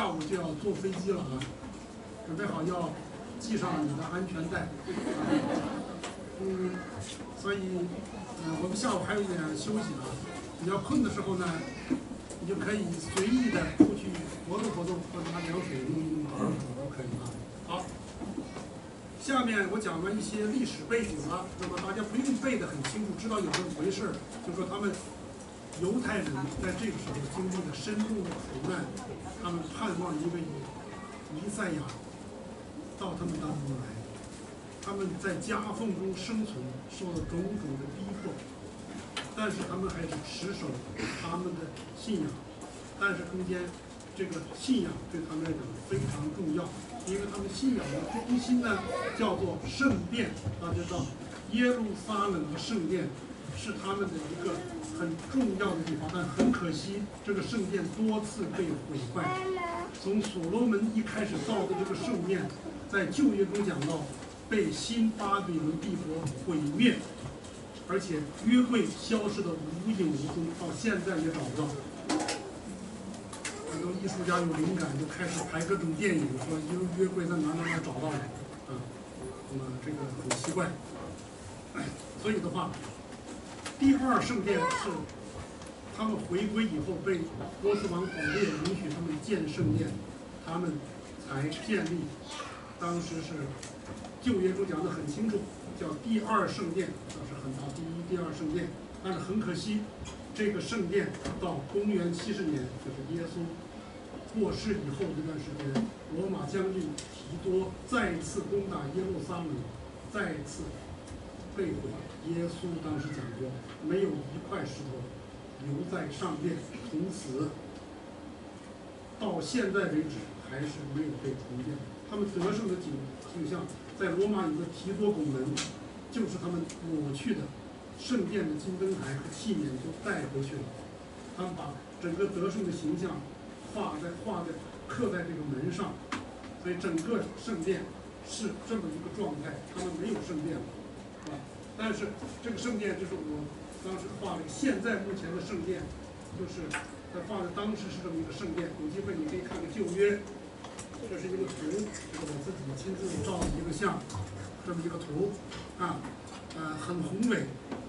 下午就要坐飞机了啊，准备好要系上你的安全带。所以我们下午还有一点休息啊。你要困的时候呢，你就可以随意的出去活动活动，或者拿凉水弄一弄都可以啊。好，下面我讲了一些历史背景了，那么大家不用背得很清楚，知道有这么回事，就说他们犹太人在这个时候经历了深重的苦难，他们盼望一位弥赛亚到他们当中来，他们在夹缝中生存，受了种种的逼迫，但是他们还是持守他们的信仰。但是中间这个信仰对他们来讲非常重要，因为他们信仰的中心呢叫做圣殿。大家知道，耶路撒冷的圣殿是他们的一个很重要的地方，但很可惜，这个圣殿多次被毁坏。从所罗门一开始造的这个圣殿，在旧约中讲到被新巴比伦帝国毁灭，而且约柜消失的无影无踪，到现在也找不到。很多艺术家有灵感，就开始拍各种电影，说约柜在哪找到了啊。那么这个很奇怪。所以的话，第二圣殿是他们回归以后被波斯王保列允许他们建圣殿，他们才建立。当时是旧约中讲得很清楚，叫第二圣殿，那是很大第一、第二圣殿。但是很可惜，这个圣殿到公元70年，就是耶稣过世以后这段时间，罗马将军提多再一次攻打耶路撒冷，再一次被毁。耶稣当时讲过，没有一块石头留在上面，从此到现在为止还是没有被重建。他们得胜的景象，在罗马有个提多拱门，就是他们抹去的圣殿的金灯台和器皿都带回去了。他们把整个得胜的形象刻在这个门上，所以整个圣殿是这么一个状态。他们没有圣殿了，是吧？但是这个圣殿就是我当时画的，现在目前的圣殿，就是画的当时是这么一个圣殿。有机会你可以看看旧约，这是一个图，这是我自己亲自照的一个像，这么一个图啊，很宏伟，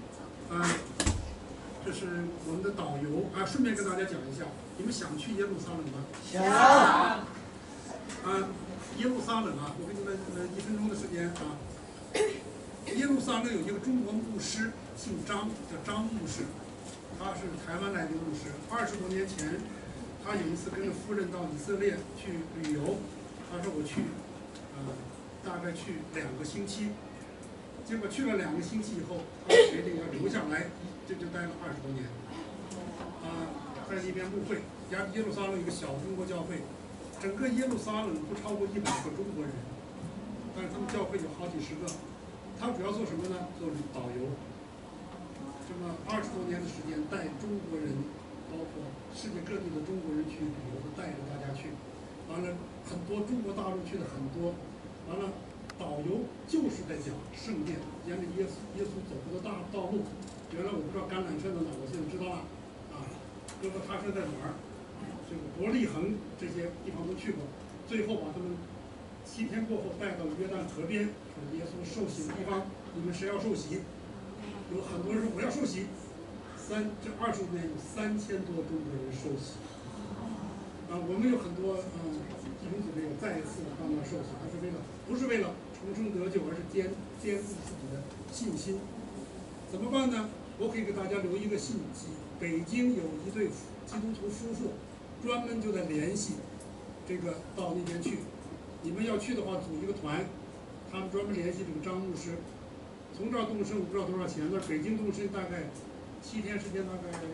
这是我们的导游啊。顺便跟大家讲一下，你们想去耶路撒冷吗？ 想。 耶路撒冷啊，我给你们1分钟的时间啊。耶路撒冷有一个中国牧师，姓张，叫张牧师，他是台湾来的牧师。20多年前，他有一次跟着夫人到以色列去旅游，他说我去，大概去2个星期，结果去了2个星期以后，他决定要留下来，这就待了20多年。在那边牧会，耶路撒冷有一个小中国教会，整个耶路撒冷不超过100个中国人，但是他们教会有好几十个。他主要做什么呢？做导游。这么20多年的时间，带中国人，包括世界各地的中国人去旅游，带着大家去。完了，很多中国大陆去的很多。完了，导游就是在讲圣殿，沿着耶稣走过的道路。原来我不知道橄榄山在哪，我现在知道了。就说他是在哪儿，这个伯利恒这些地方都去过。最后把他们7天过后带到约旦河边，说耶稣受洗的地方，你们谁要受洗？有很多人说我要受洗。这25年有3000多中国人受洗。我们有很多弟兄姊妹也再一次到那受洗，不是为了重生得救，而是坚固自己的信心。怎么办呢？我可以给大家留一个信息：北京有一对基督徒夫妇，专门就在联系这个到那边去。你们要去的话，组一个团，他们专门联系这个张牧师。从这儿动身我不知道多少钱，那北京动身大概7天时间，大概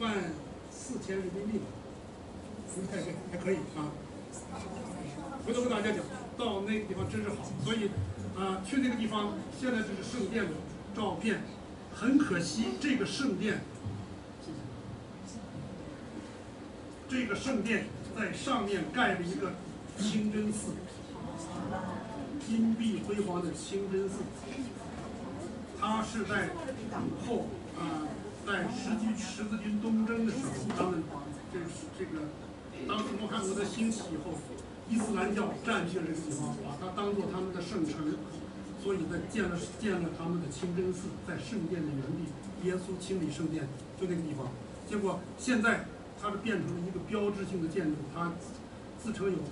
14000人民币吧，不是太贵，还可以啊。回头跟大家讲，到那个地方真是好。所以去那个地方，现在这是圣殿的照片。很可惜，这个圣殿在上面盖了一个清真寺，金碧辉煌的清真寺。它是在以后在十字军东征的时候，他们这个当时穆罕默德兴起以后，伊斯兰教占据了这个地方，把它当做他们的圣城，所以在建了他们的清真寺，在圣殿的原地，耶稣清理圣殿就那个地方。结果现在它是变成了一个标志性的建筑，它自称有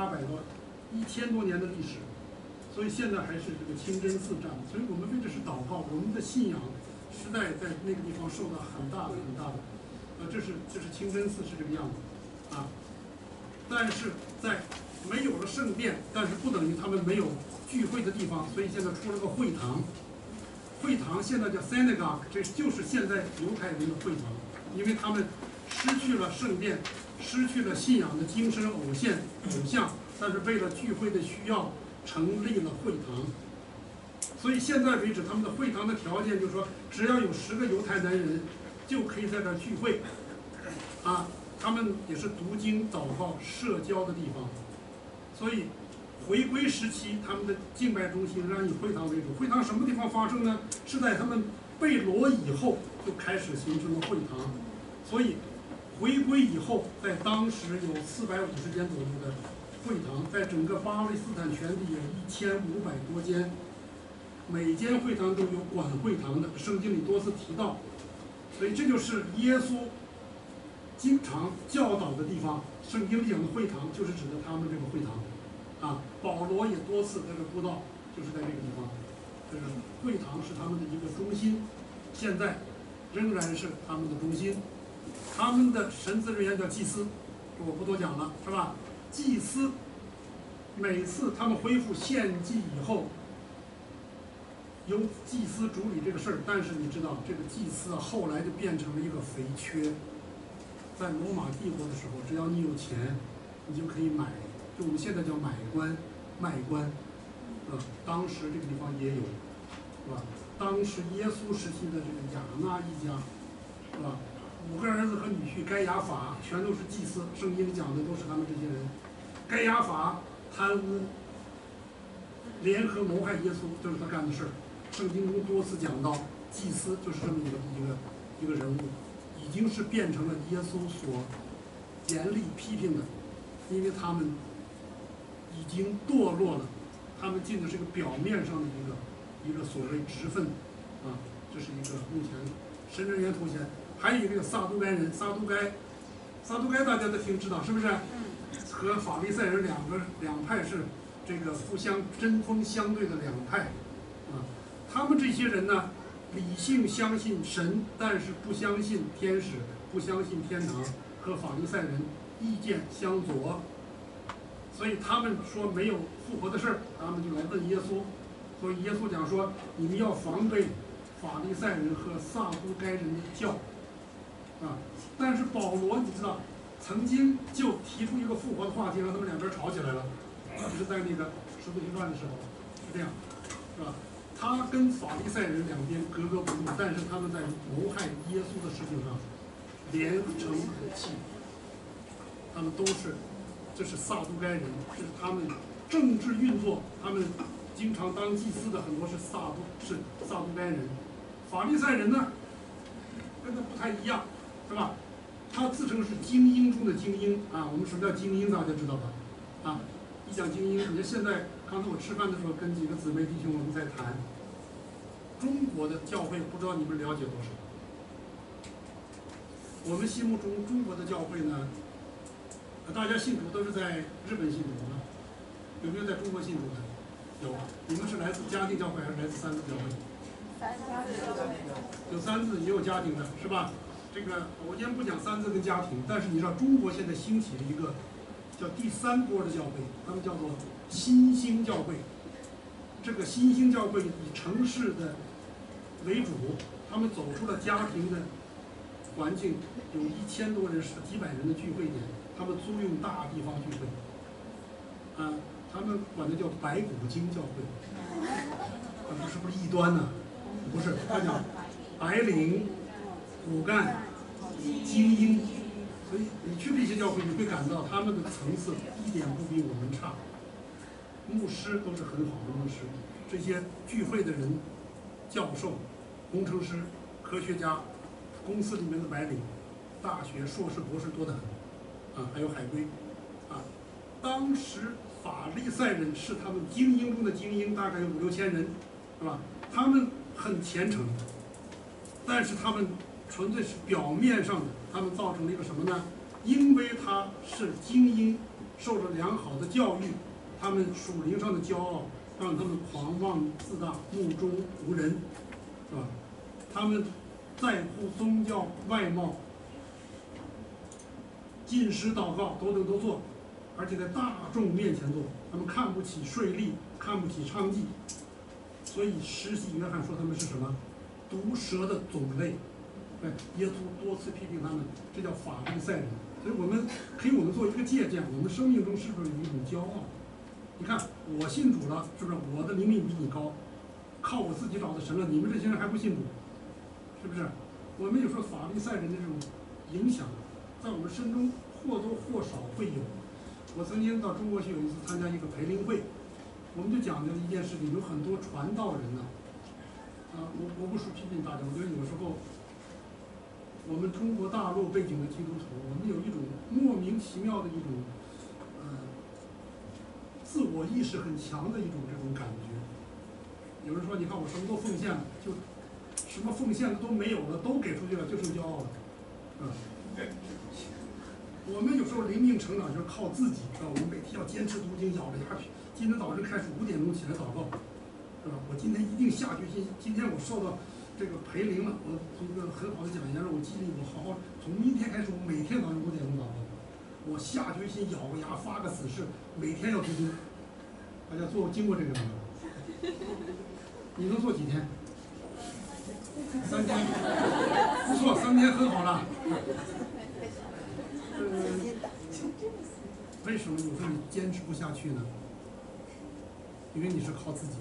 1000多年的历史，所以现在还是这个清真寺站。所以我们为这是祷告，我们的信仰实在在那个地方受到很大的，这是清真寺是这个样子啊。但是在没有了圣殿，但是不等于他们没有聚会的地方，所以现在出了个会堂。会堂现在叫 synagogue， 这就是现在犹太人的会堂，因为他们失去了圣殿，失去了信仰的精神偶像，但是为了聚会的需要，成立了会堂。所以现在为止，他们的会堂的条件就是说，只要有10个犹太男人，就可以在这儿聚会，啊，他们也是读经、祷告、社交的地方。所以回归时期，他们的敬拜中心仍然以会堂为主。会堂什么地方发生呢？是在他们被掳以后就开始形成了会堂。所以回归以后，在当时有450间左右的会堂，在整个巴勒斯坦全地有1500多间，每间会堂都有管会堂的，圣经里多次提到。所以这就是耶稣经常教导的地方。圣经里讲的会堂，就是指的他们这个会堂。啊，保罗也多次在这布道，就是在这个地方。这个会堂是他们的一个中心，现在仍然是他们的中心。他们的神职人员叫祭司，这我不多讲了，是吧？祭司每次他们恢复献祭以后，由祭司处理这个事儿。但是你知道，这个祭司后来就变成了一个肥缺。在罗马帝国的时候，只要你有钱，你就可以买。就我们现在叫买官、卖官，当时这个地方也有，是吧？当时耶稣时期的这个亚那一家，是吧？5个儿子和女婿该亚法全都是祭司，圣经里讲的都是他们这些人。该亚法贪污、联合谋害耶稣，就是他干的事儿。圣经中多次讲到，祭司就是这么一个人物，已经是变成了耶稣所严厉批评的，因为他们已经堕落了，他们进的是个表面上的一个所谓职分，啊，这是一个目前神职人员头衔。还有一个叫撒都该人，撒都该大家都知道是不是？和法利赛人两派是这个互相针锋相对的两派，啊，他们这些人呢，理性相信神，但是不相信天使，不相信天堂，和法利赛人意见相左。所以他们说没有复活的事儿，他们就来问耶稣。所以耶稣讲说，你们要防备法利赛人和撒都该人的教，啊。但是保罗你知道，曾经就提出一个复活的话题，让他们两边吵起来了。就是在那个使徒行传的时候是这样，是吧？他跟法利赛人两边格格不入，但是他们在谋害耶稣的事情上连成一气，他们都是。这是撒都该人，这是他们政治运作，他们经常当祭司的很多是撒都该人。法利赛人呢，跟他不太一样，是吧？他自称是精英中的精英啊。我们什么叫精英，大家知道吧？啊，一讲精英，你看现在刚才我吃饭的时候跟几个姊妹弟兄我们在谈，中国的教会不知道你们了解多少？我们心目中中国的教会呢？大家信主都是在日本信主的，有没有在中国信主的？有。你们是来自家庭教会还是来自三自教会？有三自也有家庭的，是吧？这个我先不讲三自跟家庭，但是你知道中国现在兴起了一个叫第3波的教会，他们叫做新兴教会。这个新兴教会以城市的为主，他们走出了家庭的环境，有1000多人、几百人的聚会点。他们租用大地方聚会，他们管它叫白骨精教会，是不是异端呢？不是，他讲白领、骨干、精英，所以你去这些教会，你会感到他们的层次一点不比我们差。牧师都是很好的牧师，这些聚会的人，教授、工程师、科学家，公司里面的白领，大学、硕士、博士多得很。 还有海龟，当时法利赛人是他们精英中的精英，大概有5、6千人，是吧？他们很虔诚，但是他们纯粹是表面上的，他们造成了一个什么呢？因为他是精英，受了良好的教育，他们属灵上的骄傲，让他们狂妄自大，目中无人，是吧？他们在乎宗教外貌，进食祷告都做，而且在大众面前做。他们看不起税吏，看不起娼妓，所以施洗约翰说他们是什么？毒蛇的种类。耶稣多次批评他们，这叫法利赛人。所以我们做一个借鉴，我们生命中是不是有一种骄傲？你看我信主了，是不是我的灵命比你高？靠我自己找的神了，你们这些人还不信主，是不是？我们有时候法利赛人的这种影响，在我们身中或多或少会有。我曾经到中国去有一次参加一个培灵会，我们就讲究一件事情，有很多传道人呢，我不是批评大家，我觉得有时候我们中国大陆背景的基督徒，我们有一种莫名其妙的一种自我意识很强的一种这种感觉。有人说，你看我什么都奉献了，就什么奉献都没有了，都给出去了，就剩骄傲了，我们有时候灵命成长就是靠自己，我们每天要坚持读经，咬着牙去。今天早晨开始5点钟起来祷告，是吧？我今天一定下决心。今天我受到这个培灵了，我从一个很好的讲员让我激励我好好，从明天开始我每天早上5点钟祷告，我下决心咬个牙发个死誓，每天要读经。大家经过这个没有？你能做几天？3天，不错，3天很好了。为什么有时候你坚持不下去呢？因为你是靠自己，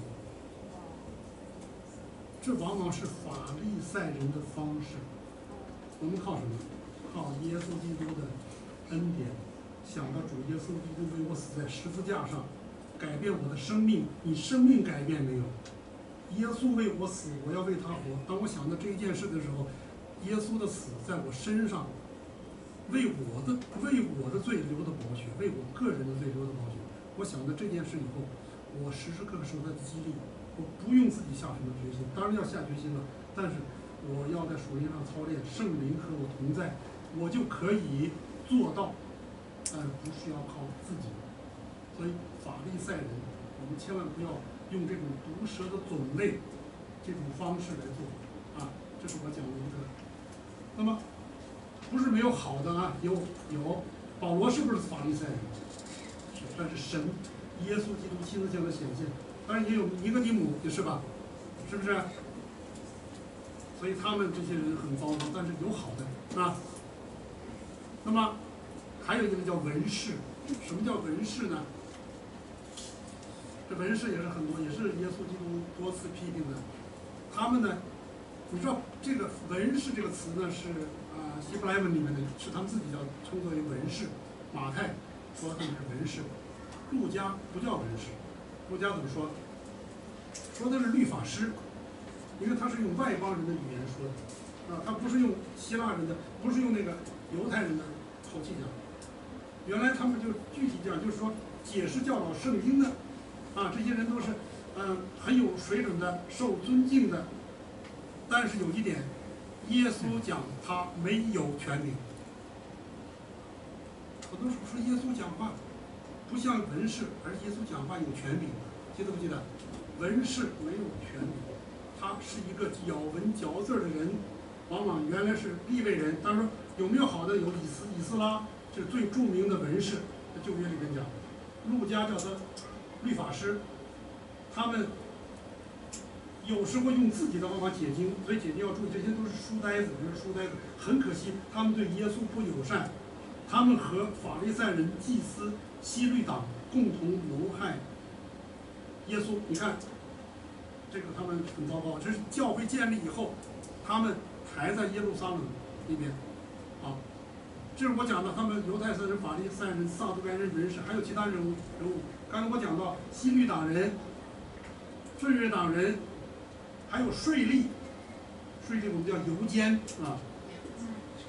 这往往是法利赛人的方式。我们靠什么？靠耶稣基督的恩典，想到主耶稣基督为我死在十字架上，改变我的生命。你生命改变没有？耶稣为我死，我要为他活。当我想到这一件事的时候，耶稣的死在我身上，为我的罪流的宝血，为我个人的罪流的宝血。我想到这件事以后，我时时刻刻受他的激励，我不用自己下什么决心，当然要下决心了，但是我要在属灵上操练，圣灵和我同在，我就可以做到，但不是要靠自己。所以法利赛人，我们千万不要用这种毒蛇的种类这种方式来做这是我讲的一个。那么不是没有好的有保罗是不是法利赛人？是，但是神耶稣基督亲自向他显现，当然也有尼哥底母，是吧？是不是？所以他们这些人很糟糕，但是有好的那么还有一个叫文士，什么叫文士呢？这文士也是很多，也是耶稣基督多次批评的。他们呢，你知道这个文士这个词呢是希伯来文里面的，是他们自己称作为文士。马太说他们是文士，路加不叫文士，路加怎么说？说的是律法师，因为他是用外邦人的语言说的他不是用希腊人的，不是用那个犹太人的口气讲。原来他们就具体讲，就是说解释教导圣经的这些人都是很有水准的，受尊敬的。但是有一点，耶稣讲他没有权柄。很多时候说耶稣讲话不像文士，而耶稣讲话有权柄，记得不记得？文士没有权柄，他是一个咬文嚼字的人，往往原来是利未人。当然有没有好的？有以斯拉是最著名的文士，在旧约里面讲，路加叫他律法师，他们有时候用自己的方法解经，所以解经要注意，这些都是书呆子，很可惜，他们对耶稣不友善，他们和法利赛人、祭司、希律党共同谋害耶稣。你看，这个他们很糟糕。这是教会建立以后，他们还在耶路撒冷那边这是我讲的，他们犹太人、法利赛人、撒都该人、文士，还有其他人物。刚才我讲到希律党人、顺日党人，还有税吏。税吏我们叫犹监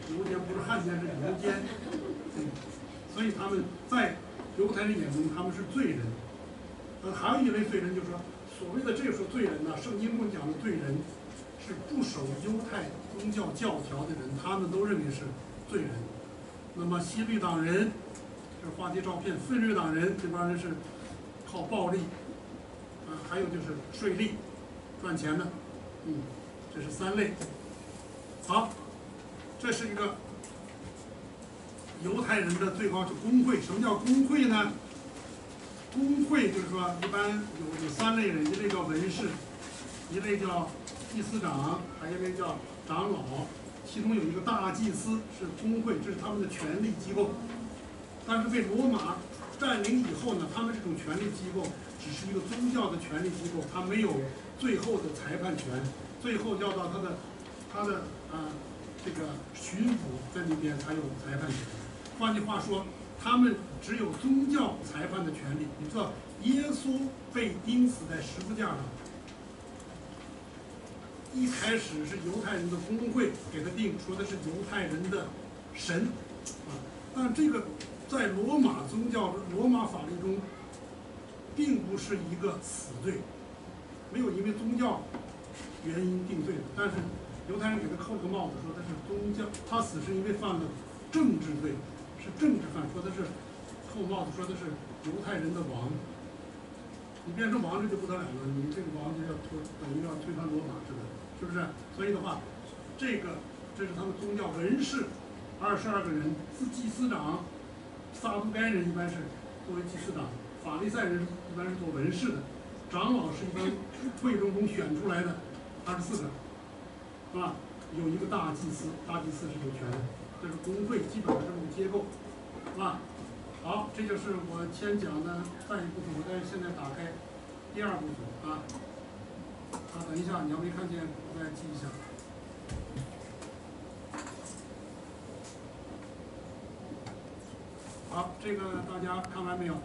犹监不是汉奸，是犹监。所以他们在犹太人眼中他们是罪人。还有一类罪人就是说，所谓的这个罪人呢，圣经中讲的罪人是不守犹太宗教教条的人，他们都认为是罪人。那么西律党人，这是话题照片，奋锐党人这帮人是靠暴力，还有就是税吏赚钱的，这是3类。好，这是一个犹太人的最高是公会。什么叫公会呢？公会就是说，一般有3类人，一类叫文士，一类叫祭司长，还有一类叫长老。其中有一个大祭司是公会，这是他们的权力机构。但是被罗马占领以后呢，他们这种权力机构只是一个宗教的权力机构，它没有最后的裁判权，最后要到他的这个巡抚在那边才有裁判权。换句话说，他们只有宗教裁判的权利。你知道，耶稣被钉死在十字架上，一开始是犹太人的公会给他定，说的是犹太人的神，但这个在罗马宗教、罗马法律中，并不是一个死罪，没有因为宗教原因定罪的。但是犹太人给他扣了个帽子，说他是宗教，他死是因为犯了政治罪，是政治犯，说他是扣帽子，说他是犹太人的王。你变成王这就不得了了，你这个王就要等于要推翻罗马似的，是不是？所以的话，这是他们宗教文士，22个人，祭司长，撒都该人一般是作为祭司长，法利赛人一般是做文士的，长老是一般会众中选出来的24个，是吧？有一个大祭司，大祭司是有权的，这是公会基本的这么个结构，是吧？好，这就是我先讲的上一部分，我现在打开第2部分啊。等一下，你要没看见，我再记一下。好，这个大家看完没有？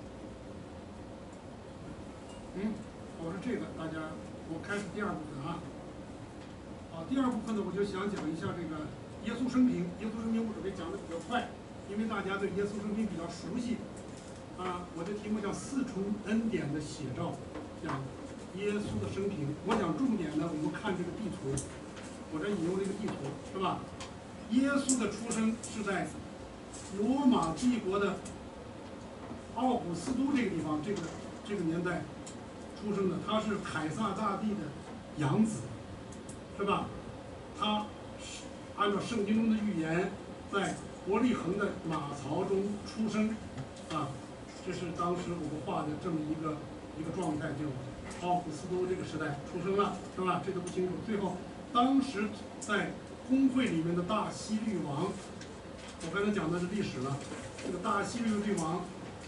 我说这个大家，我开始第2部分啊。好，第2部分呢，我就想讲一下这个耶稣生平。耶稣生平我准备讲的比较快。因为大家对耶稣生平比较熟悉，我的题目叫4重恩典的写照，讲耶稣的生平。我讲重点呢，我们看这个地图，我这引用这个地图是吧？耶稣的出生是在罗马帝国的奥古斯都这个地方，这个年代出生的。他是凯撒大帝的养子，是吧？他按照圣经中的预言，在伯利恒的马槽中出生，这是当时我们画的这么一个状态，就奥古斯都这个时代出生了，是吧？这个不清楚。最后，当时在公会里面的大希律王，我刚才讲的是历史了。这个大希律王，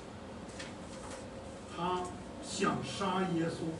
他想杀耶稣，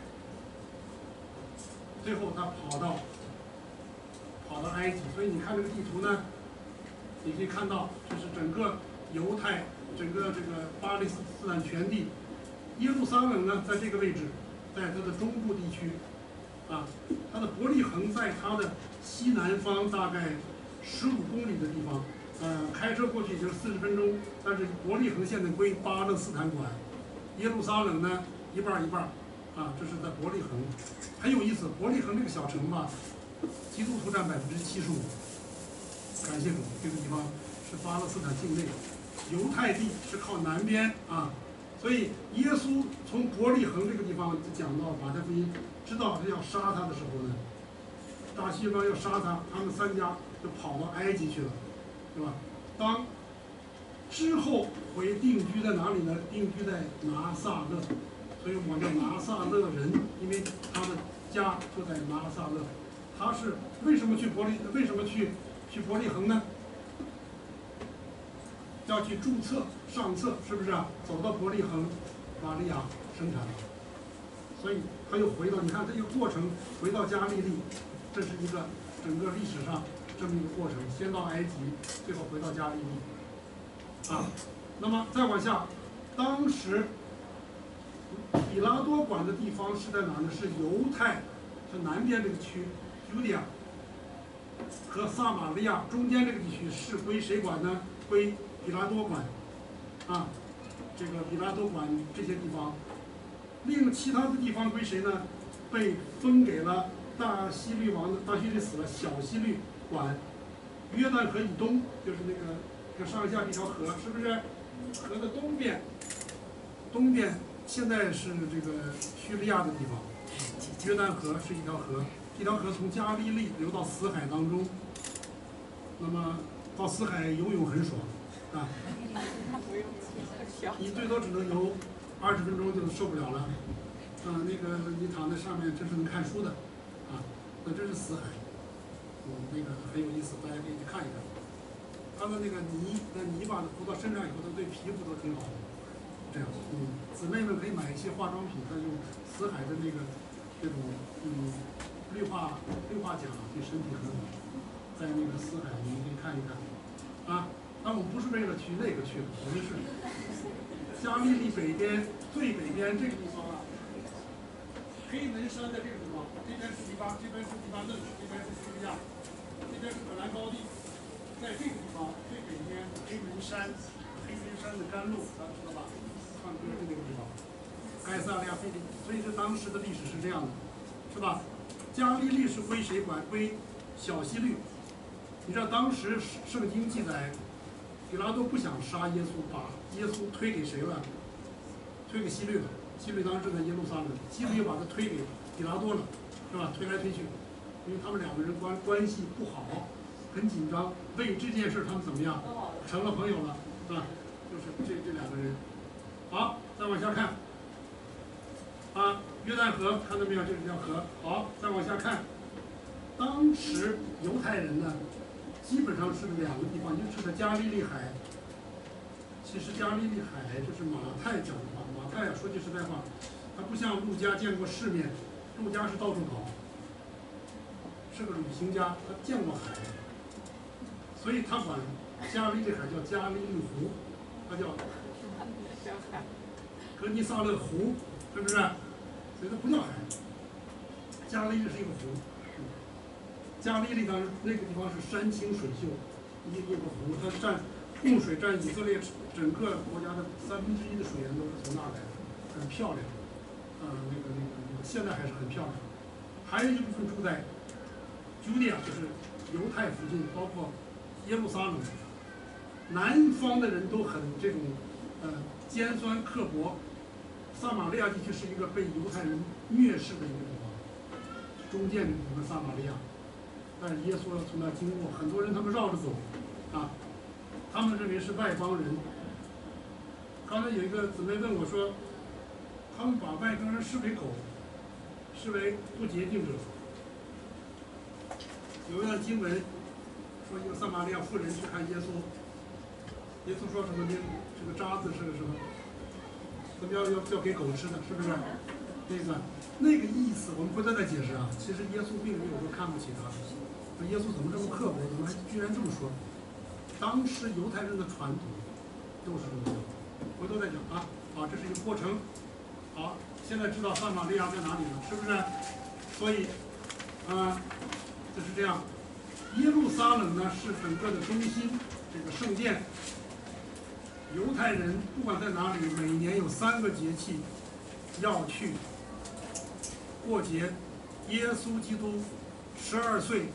最后他跑到埃及。所以你看这个地图呢，你可以看到，这是整个犹太，整个这个巴勒斯坦全地，耶路撒冷呢在这个位置，在它的中部地区，它的伯利恒在它的西南方大概15公里的地方，开车过去也就40分钟。但是伯利恒现在归巴勒斯坦管，耶路撒冷呢一半一半，这是在伯利恒，很有意思。伯利恒这个小城吧，基督徒占75%。感谢主，这个地方是巴勒斯坦境内，犹太地是靠南边啊，所以耶稣从伯利恒这个地方讲到马太福音，知道他要杀他的时候呢，大希律王要杀他，他们3家就跑到埃及去了，是吧？当之后回定居在哪里呢？定居在拿撒勒，所以我叫拿撒勒人，因为他的家就在拿撒勒。他是为什么去伯利恒呢？要去注册上册，是不是啊？走到伯利恒，玛利亚生产了，所以他又回到，你看这个过程，回到加利利，这是一个整个历史上这么一个过程，先到埃及，最后回到加利利，那么再往下，当时比拉多管的地方是在哪呢？是犹太，是南边这个区，Judea。 和撒玛利亚中间这个地区是归谁管呢？归比拉多管，啊，这个比拉多管这些地方。另其他的地方归谁呢？被分给了大希律王的，大希律死了，小希律管。约旦河以东就是那个看上下这条河，是不是？河的东边现在是这个叙利亚的地方。约旦河是一条河，这条河从加利利流到死海当中。那么到死海游泳很爽啊，你最多只能游20分钟就受不了了。那个你躺在上面，这是能看书的，啊，那这是死海，那个很有意思，大家可以去看一看。它的那个泥巴涂到身上以后，它对皮肤都挺好的。这样，姊妹们可以买一些化妆品，它用死海的这种氯化钾对身体很好，在那个死海你们可以看一看，啊，但我们不是为了去那个去的，我们是加利利北边最北边这个地方啊。黑门山的这个地方，这边是这边是黎巴嫩，这边是叙利亚，这边是戈兰高地，在这个地方最北边黑门山的甘露，大家知道吧？唱歌的那个地方，该萨利亚菲利，所以这当时的历史是这样的，是吧？加利利是归谁管？归小希律。你知道当时圣经记载，比拉多不想杀耶稣，把耶稣推给谁了？推给希律了。希律当时正在耶路撒冷，希律又把他推给比拉多了，是吧？推来推去，因为他们两个人关系不好，很紧张。为这件事他们怎么样？成了朋友了，是吧？就是这两个人。好，再往下看。啊，约旦河看到没有？这是条河。好，再往下看。当时犹太人呢，基本上是两个地方，一个是在加利利海。其实加利利海这是马太讲的话。马太说句实在话，他不像路加见过世面，路加是到处跑，是个旅行家，他见过海，所以他管加利利海叫加利利湖，他叫格尼萨勒湖，是不是？所以它不叫海，加利利是一个湖。加利利当时那个地方是山清水秀，一个湖，它供水占以色列整个国家的1/3的水源都是从那儿来的，很漂亮。现在还是很漂亮。还有一部分住在Judea，就是犹太附近，包括耶路撒冷。南方的人都很这种尖酸刻薄。撒玛利亚地区是一个被犹太人蔑视的一个地方，中间这个地方撒玛利亚。但是耶稣要从那儿经过，很多人他们绕着走，啊。他们认为是外邦人。刚才有一个姊妹问我说，他们把外邦人视为狗，视为不洁净者。有一段经文说，一个撒玛利亚妇人去看耶稣，耶稣说什么？这个渣子是什么？怎么要给狗吃的？是不是？那个意思，我们回头再解释啊。其实耶稣并没有说看不起他，那耶稣怎么这么刻薄？怎么还居然这么说？当时犹太人的传统都是这么讲，回头再讲啊。好，这是一个过程。好，现在知道撒玛利亚在哪里了，是不是？所以，就是这样。耶路撒冷呢是整个的中心，这个圣殿。犹太人不管在哪里，每年有3个节气要去过节。耶稣基督12岁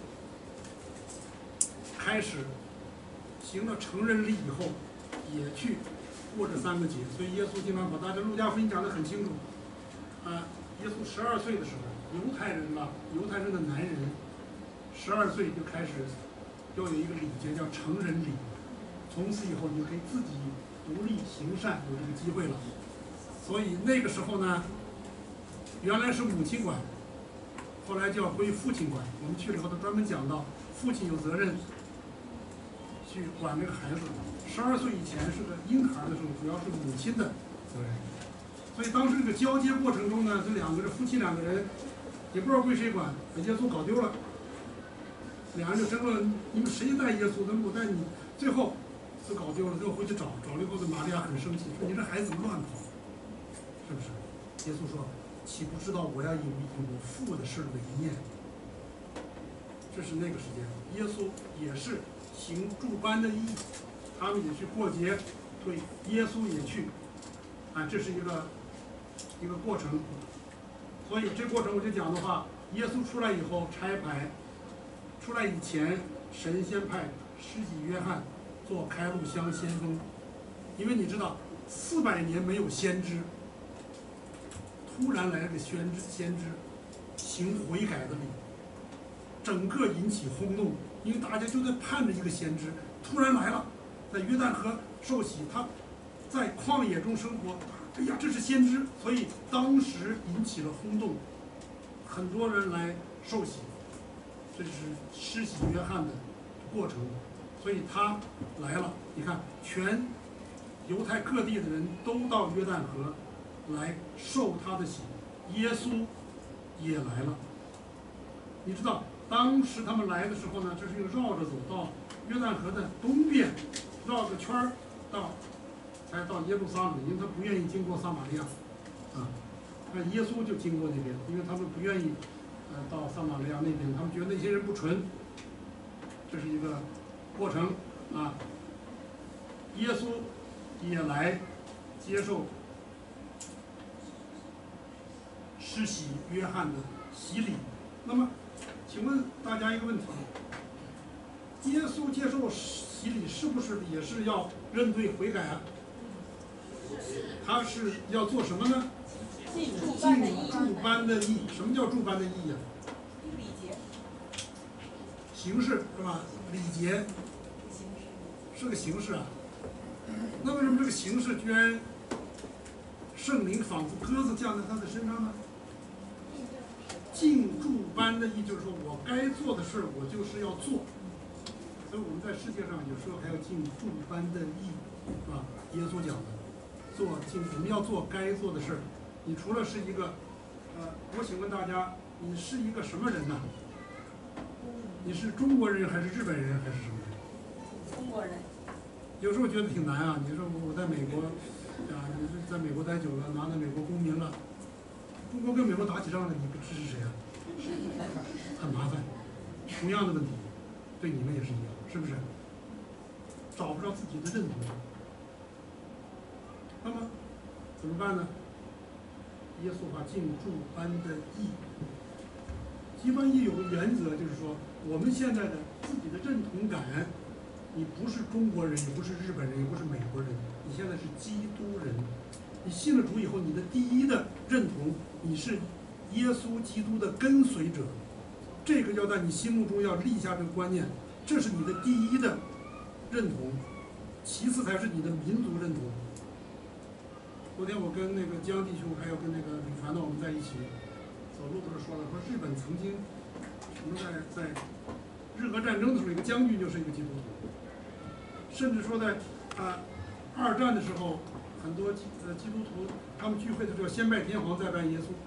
开始行了成人礼以后，也去过这3个节，所以耶稣经常把大家路加福音讲得很清楚。耶稣12岁的时候，犹太人的男人12岁就开始要有一个礼节叫成人礼，从此以后你就可以自己独立行善，有这个机会了。所以那个时候呢，原来是母亲管，后来就要归父亲管。我们去了以后，他专门讲到父亲有责任去管这个孩子。12岁以前是个婴孩的时候，主要是母亲的责任。所以当时这个交接过程中呢，夫妻两个人也不知道归谁管，把耶稣搞丢了。两人就争论，你们谁带耶稣，我带你。最后都搞丢了，最后回去找了以后，玛利亚很生气，说你这孩子怎么乱跑，是不是？耶稣说，岂不知道我要以我父的事为念？这这是那个时间，耶稣也是行诸般的义，他们也去过节，所以耶稣也去，这是一个过程。所以这过程我就讲的话，耶稣出来以后差派，出来以前神仙派施洗约翰做开路乡先锋，因为你知道400年没有先知，突然来了个先知行悔改的礼，整个引起轰动，因为大家就在盼着一个先知，突然来了，在约旦河受洗，他在旷野中生活，哎呀，这是先知，所以当时引起了轰动，很多人来受洗，这是施洗约翰的过程，所以他来了，你看全犹太各地的人都到约旦河来受他的洗，耶稣也来了。你知道当时他们来的时候呢，这是一个绕着走到约旦河的东边，绕个圈儿才到耶路撒冷，因为他不愿意经过撒玛利亚，那耶稣就经过那边，因为他们不愿意到撒玛利亚那边，他们觉得那些人不纯，这是一个过程啊。耶稣也来接受施洗约翰的洗礼。那么，请问大家一个问题：耶稣接受洗礼是不是也是要认罪悔改啊？他是要做什么呢？ 尽诸般的义。什么叫诸般的义呀？ 礼节。 形式是吧？礼节是个形式啊。那为什么这个形式居然圣灵仿佛鸽子降在他的身上呢？尽诸般的义，就是说我该做的事我就是要做。所以我们在世界上有时候还要尽诸般的义，是吧？耶稣讲的，我们要做该做的事儿。你除了是一个，我请问大家，你是一个什么人呢？你是中国人还是日本人还是什么人？ 中国人。 有时候觉得挺难啊。你说我在美国，你是在美国待久了，拿到美国公民了，中国跟美国打起仗来，你不支持谁啊？很麻烦。同样的问题，对你们也是一样，是不是？找不着自己的认同。那么怎么办呢？耶稣话尽诸般的义。极端义有个原则，就是说我们现在的自己的认同感，你不是中国人，也不是日本人，也不是美国人，你现在是基督人。你信了主以后，你的第一的认同，你是耶稣基督的跟随者，这个要在你心目中要立下这个观念，这是你的第一的认同，其次才是你的民族认同。昨天我跟那个江弟兄还有跟那个吕传道我们在一起走路的时候说了，说日本曾经什么在日俄战争的时候，一个将军就是一个基督徒，甚至说在二战的时候，很多基督徒他们聚会的时候先拜天皇再拜耶稣。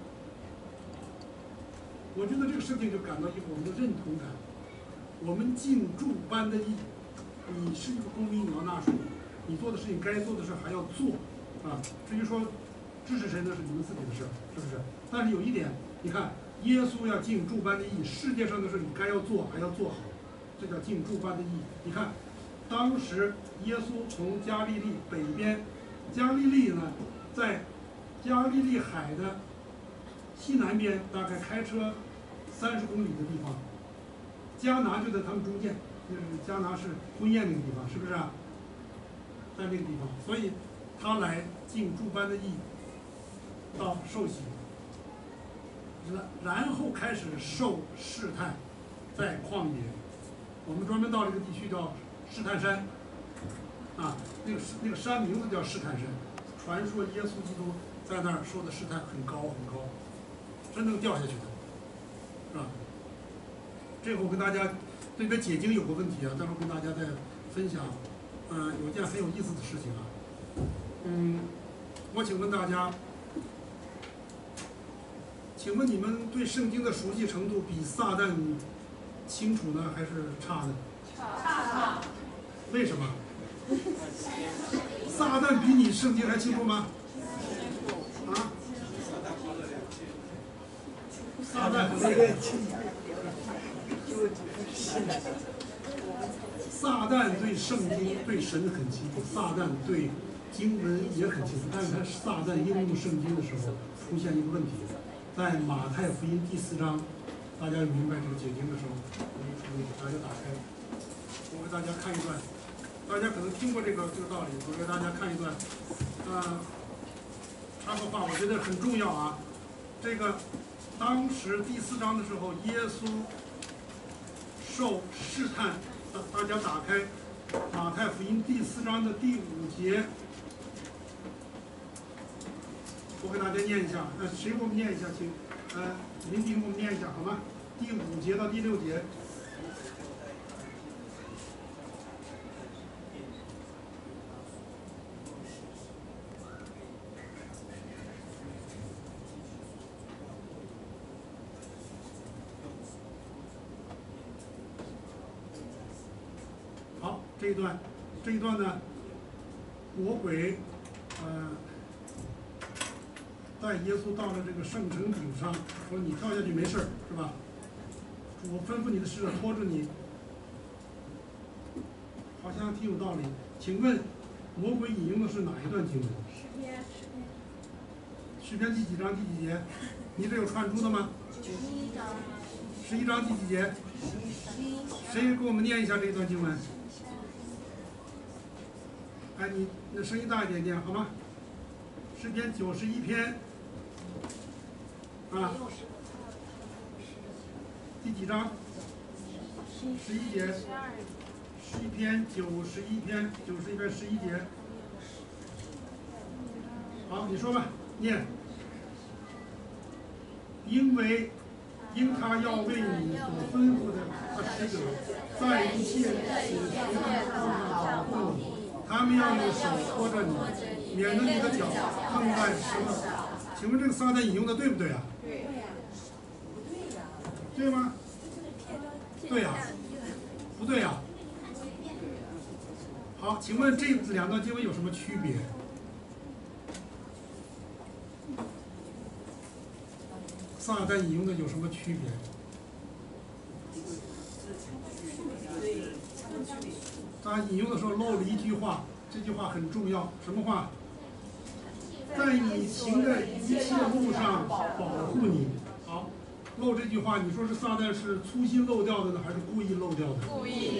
我觉得这个事情就感到一个我们的认同感，我们尽诸般的义。你是一个公民，你要纳税，你做的事情该做的事还要做。至于说支持谁那是你们自己的事，是不是？但是有一点，你看，耶稣要尽诸般的义，世界上的事你该要做还要做好，这叫尽诸般的义。你看，当时耶稣从加利利北边，加利利呢，在加利利海的西南边，大概开车30公里的地方，迦拿就在他们中间，就是迦拿是婚宴那个地方，是不是啊？在那个地方，所以他来尽诸般的义，到受洗，然后开始受试探，在旷野，我们专门到了一个地区叫试探山，那个山名字叫试探山，传说耶稣基督在那儿受的试探很高很高，真能掉下去的，是吧？这个我跟大家这个解经有个问题啊，待会儿跟大家再分享，有一件很有意思的事情啊。我请问大家，请问你们对圣经的熟悉程度比撒旦清楚呢，还是差呢？ 差。 为什么？撒旦比你圣经还清楚吗？撒旦撒旦对圣经、对神很清楚，撒旦对经文也很清楚，但是他撒旦应用圣经的时候出现一个问题，在马太福音第4章，大家明白这个解经的时候，我给大家打开，我给大家看一段，大家可能听过这个道理，我给大家看一段，插个话，我觉得很重要啊。这个当时第4章的时候，耶稣受试探，大家打开马太福音第4章的第5节，我给大家念一下，谁给我们念一下，请，林迪给我们念一下好吗？第5节到第6节。好，这一段呢，魔鬼，带耶稣到了这个圣城顶上，说你跳下去没事儿，是吧？我吩咐你的使者拖着你，好像挺有道理。请问，魔鬼引用的是哪一段经文？诗篇第几章第几节？你这有串珠的吗？11章第几节？谁给我们念一下这一段经文？哎，你那声音大一点念好吗？诗篇91篇，第几章？11节。11篇91篇11节。好，你说吧，念。因他要为你所吩咐的使者，在一切此时保护你，他们要用手托着你，免得你的脚碰在石头上。请问这个撒旦引用的对不对啊？对吗？对呀，不对呀。好，请问这2段经文有什么区别？撒旦引用的有什么区别？他引用的时候漏了一句话，这句话很重要，什么话？在你行的一切路上保护你。好，漏这句话，你说是撒旦是粗心漏掉的呢，还是故意漏掉的？ 故意。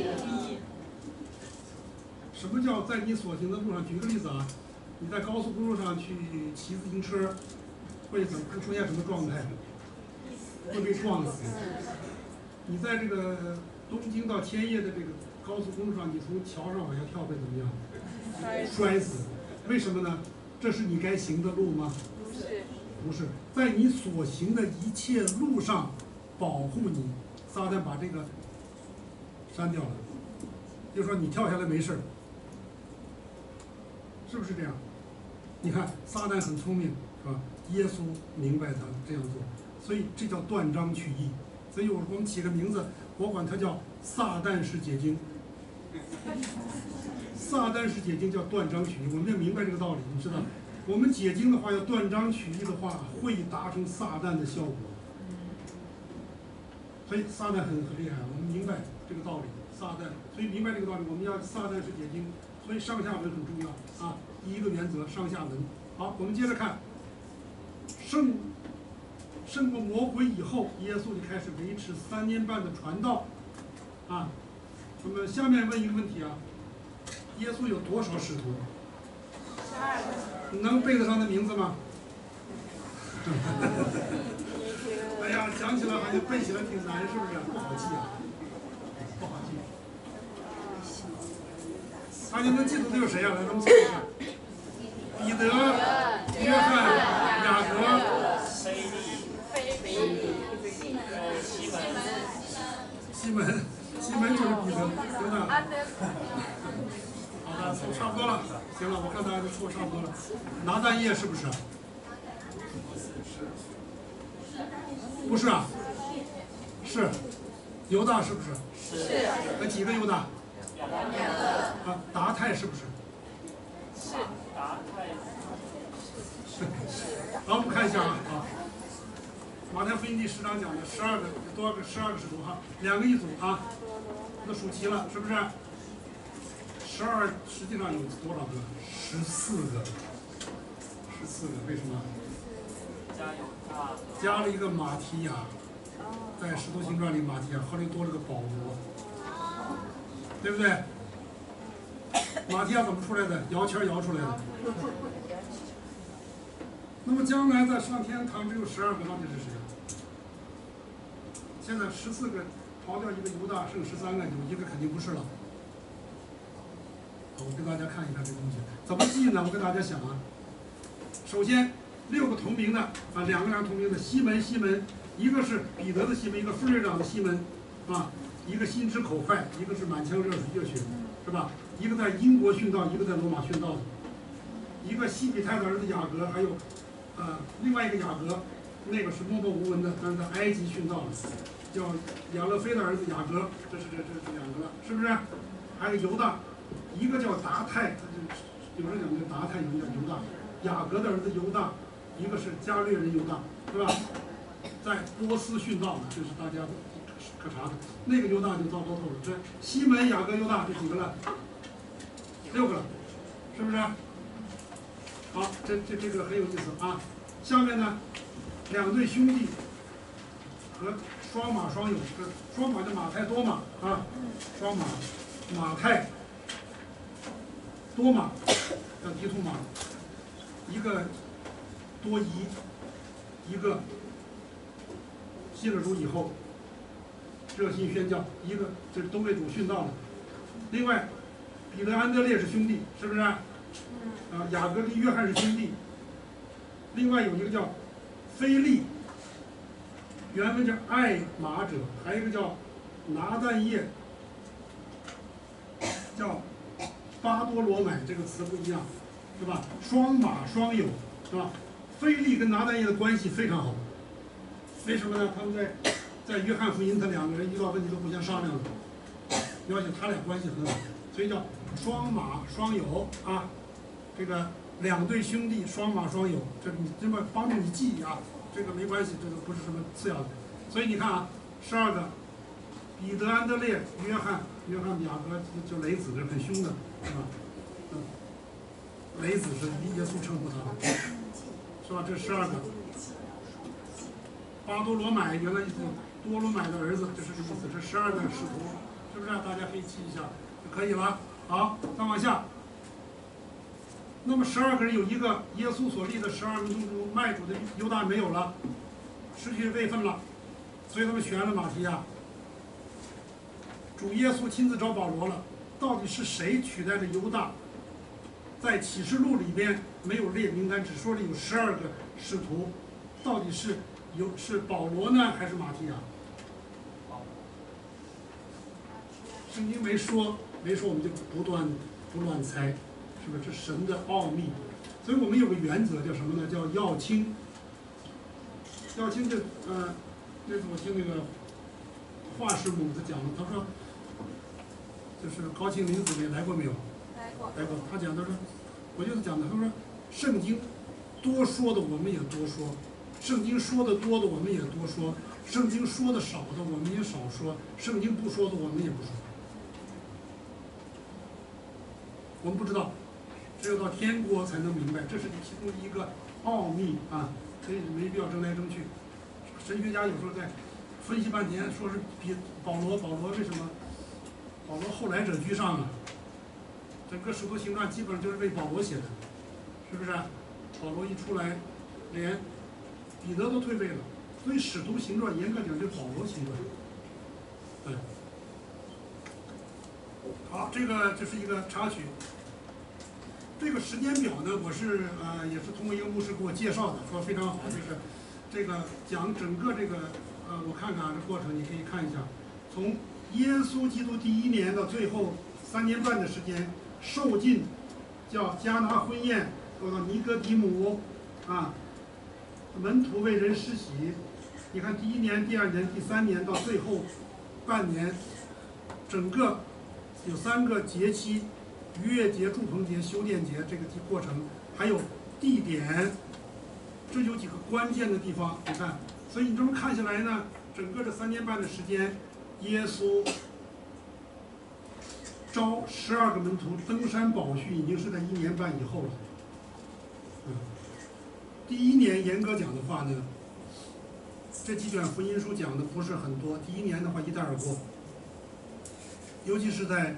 什么叫在你所行的路上？举个例子啊，你在高速公路上去骑自行车，会出现什么状态？会被撞死。你在这个东京到千叶的这个高速公路上，你从桥上往下跳会怎么样？摔死。为什么呢？这是你该行的路吗？不是，在你所行的一切路上保护你。撒旦把这个删掉了，就说你跳下来没事儿，是不是这样？你看撒旦很聪明，是吧？耶稣明白他这样做，所以这叫断章取义。所以我们起个名字，我管它叫撒旦式解经。撒旦式解经叫断章取义，我们要明白这个道理，你知道，我们解经的话要断章取义的话，会达成撒旦的效果。所以撒旦很厉害，我们明白这个道理。撒旦，所以明白这个道理，我们要撒旦式解经，所以上下文很重要啊。第一个原则，上下文。好，我们接着看，胜过魔鬼以后，耶稣就开始维持3年半的传道，啊。那么下面问一个问题啊，耶稣有多少使徒？12个。能背得上的名字吗？哎呀，讲起来好像背起来挺难，是不是？不好记啊，不好记。大家能记住都有谁啊？来，咱们猜一下：彼得、约翰、雅各、西门就是彼得，对吧？好的，凑差不多了。行了，我看大家都凑差不多了。拿但业是不是？不是啊，是。犹大是不是？ 是。 那几个犹大？啊，达太是不是？ 是。 好，我们看一下啊， 马太福音第10章讲的12个多少个12个使徒哈，2个一组啊，都数齐了，是不是？12实际上有多少个？14个，14个，为什么？加了一个马提亚，在《使徒行传》里马提亚，后来多了个保罗，对不对？马提亚怎么出来的？摇签摇出来的。那么将来在上天堂只有12个，到底是谁？现在14个，刨掉一个犹大，剩13个，有一个肯定不是了。我跟大家看一看这东西怎么记呢？我跟大家讲啊，首先6个同名的啊，2个人同名的西门，一个是彼得的西门，一个分队长的西门，啊，一个心直口快，一个是满腔热血，是吧？一个在英国殉道，一个在罗马殉道的，一个西比泰的儿子雅各，还有另外一个雅各，那个是默默无闻的，但是在埃及殉道了，叫亚勒菲的儿子雅各，这是2个了，是不是？还有犹大，一个叫达泰，有人讲叫达泰，有人叫犹大，雅各的儿子犹大，一个是加略人犹大，是吧？在波斯殉道的，这是大家可查的。那个犹大就糟糕透了，这西门、雅各、犹大这几个了？6个了，是不是？好，这个很有意思啊。下面呢，2对兄弟和双马双友，双马叫马太多马啊，双马马太多马叫迪图马，一个多疑，一个信了主以后热心宣教，一个这都为主殉道了。另外，彼得、安德烈是兄弟，是不是？雅各跟约翰是兄弟。另外有一个叫腓利，原文叫爱马者，还有一个叫拿但业，叫巴多罗买，这个词不一样，是吧？双马双友，是吧？腓利跟拿但业的关系非常好，为什么呢？他们在约翰福音，他2个人遇到问题都互相商量了，描写他俩关系很好，所以叫双马双友啊。这个2对兄弟，双马双友，这你这么帮助你记啊，这个没关系，这个不是什么次要的。所以你看啊，12个，彼得、安德烈、约翰、雅各就雷子，这很凶的，是吧？雷子是耶稣称呼他的，是吧？这12个。巴多罗买原来意思多罗买的儿子，这是个意思，这12个使徒，是不是？大家可以记一下就可以了。好，再往下。那么12个人有一个耶稣所立的12门徒中卖主的犹大没有了，失去位分了，所以他们选了马提亚。主耶稣亲自找保罗了，到底是谁取代了犹大？在启示录里边没有列名单，只说了有12个使徒，到底是保罗呢，还是马提亚？圣经没说，我们就不乱猜。是不是？这神的奥秘，所以我们有个原则叫什么呢？叫要清。要清这次我听那个华师母子讲了，他说，就是高庆林姊妹来过没有？来过。他讲，他说，我就是讲的，他说，圣经多说的我们也多说，圣经说的多的我们也多说，圣经说的少的我们也少说，圣经不说的我们也不说。我们不知道。只有到天国才能明白，这是其中一个奥秘啊，所以没必要争来争去。神学家有时候在分析半天，说是比保罗为什么？保罗后来者居上啊，整个使徒行传基本上就是为保罗写的，是不是？保罗一出来，连彼得都退位了，所以使徒行传严格讲就是保罗行传。对，好，这个就是一个插曲。这个时间表呢，我是也是通过一个牧师给我介绍的，说非常好，这个讲整个这个我看看这过程，你可以看一下，从耶稣基督第1年到最后3年半的时间，受尽叫迦拿婚宴，说到尼哥底母啊，门徒为人施洗，你看第1年、第2年、第3年到最后半年，整个有3个节期。逾越节、住棚节、修殿节这个过程，还有地点，这有几个关键的地方。你看， 所以你这么看下来呢，整个这3年半的时间，耶稣招12个门徒登山宝训，已经是在1年半以后了。第1年严格讲的话呢，这几卷福音书讲的不是很多。第1年的话一带而过，尤其是在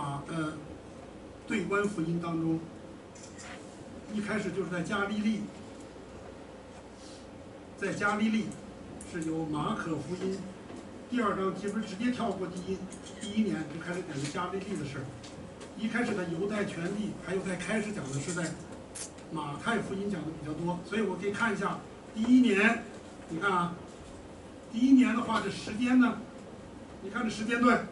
对观福音当中，一开始就是在加利利，是由马可福音第2章，其实直接跳过第一年就开始讲的加利利的事儿。一开始在犹太全地，还有在开始讲的是在马太福音讲的比较多，所以我可以看一下第1年，你看啊，第1年的话，这时间呢，你看这时间段，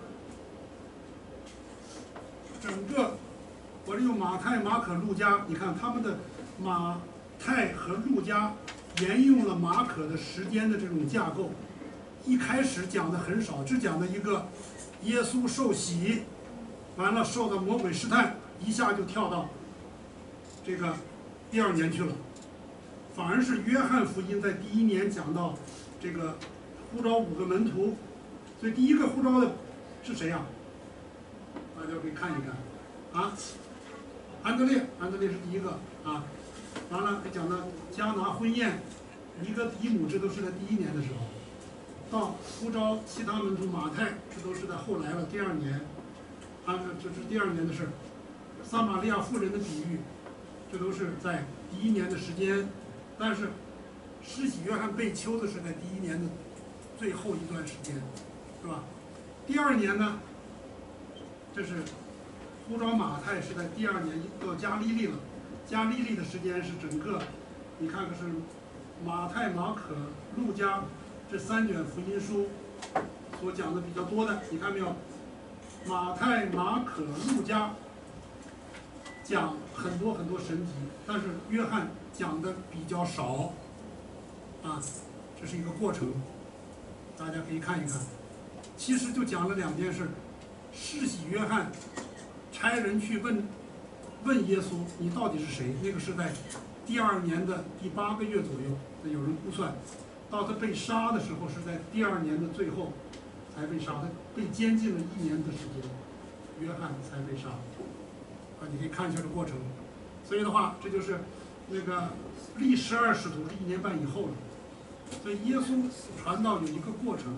整个我这用马太、马可、路加，你看他们的马太和路加沿用了马可的时间的这种架构。一开始讲的很少，只讲的一个耶稣受洗，完了受到魔鬼试探，一下就跳到这个第2年去了。反而是约翰福音在第1年讲到这个呼召5个门徒，所以第一个呼召的是谁呀？大家可以看一看啊，安德烈是第一个啊。完了讲的迦拿婚宴，尼哥底母，这都是在第1年的时候。到呼召其他门徒马太，这都是在后来了，第2年，这是第2年的事儿。撒玛利亚妇人的比喻，这都是在第1年的时间。但是施洗约翰被囚的是在第1年的最后一段时间，是吧？第2年呢，这是呼召马太是在第2年到加利利了。加利利的时间是整个，你看看是马太、马可、路加。这3卷福音书所讲的比较多的，你看没有？马太、马可、路加讲很多很多神迹，但是约翰讲的比较少，啊，这是一个过程，大家可以看一看。其实就讲了2件事：施洗约翰差人去问耶稣，你到底是谁？那个是在第2年的第8个月左右，有人估算。到他被杀的时候是在第2年的最后才被杀，他被监禁了1年的时间，约翰才被杀。你可以看一下这过程。所以的话，这就是那个历12使徒是1年半以后了。所以耶稣传道有一个过程。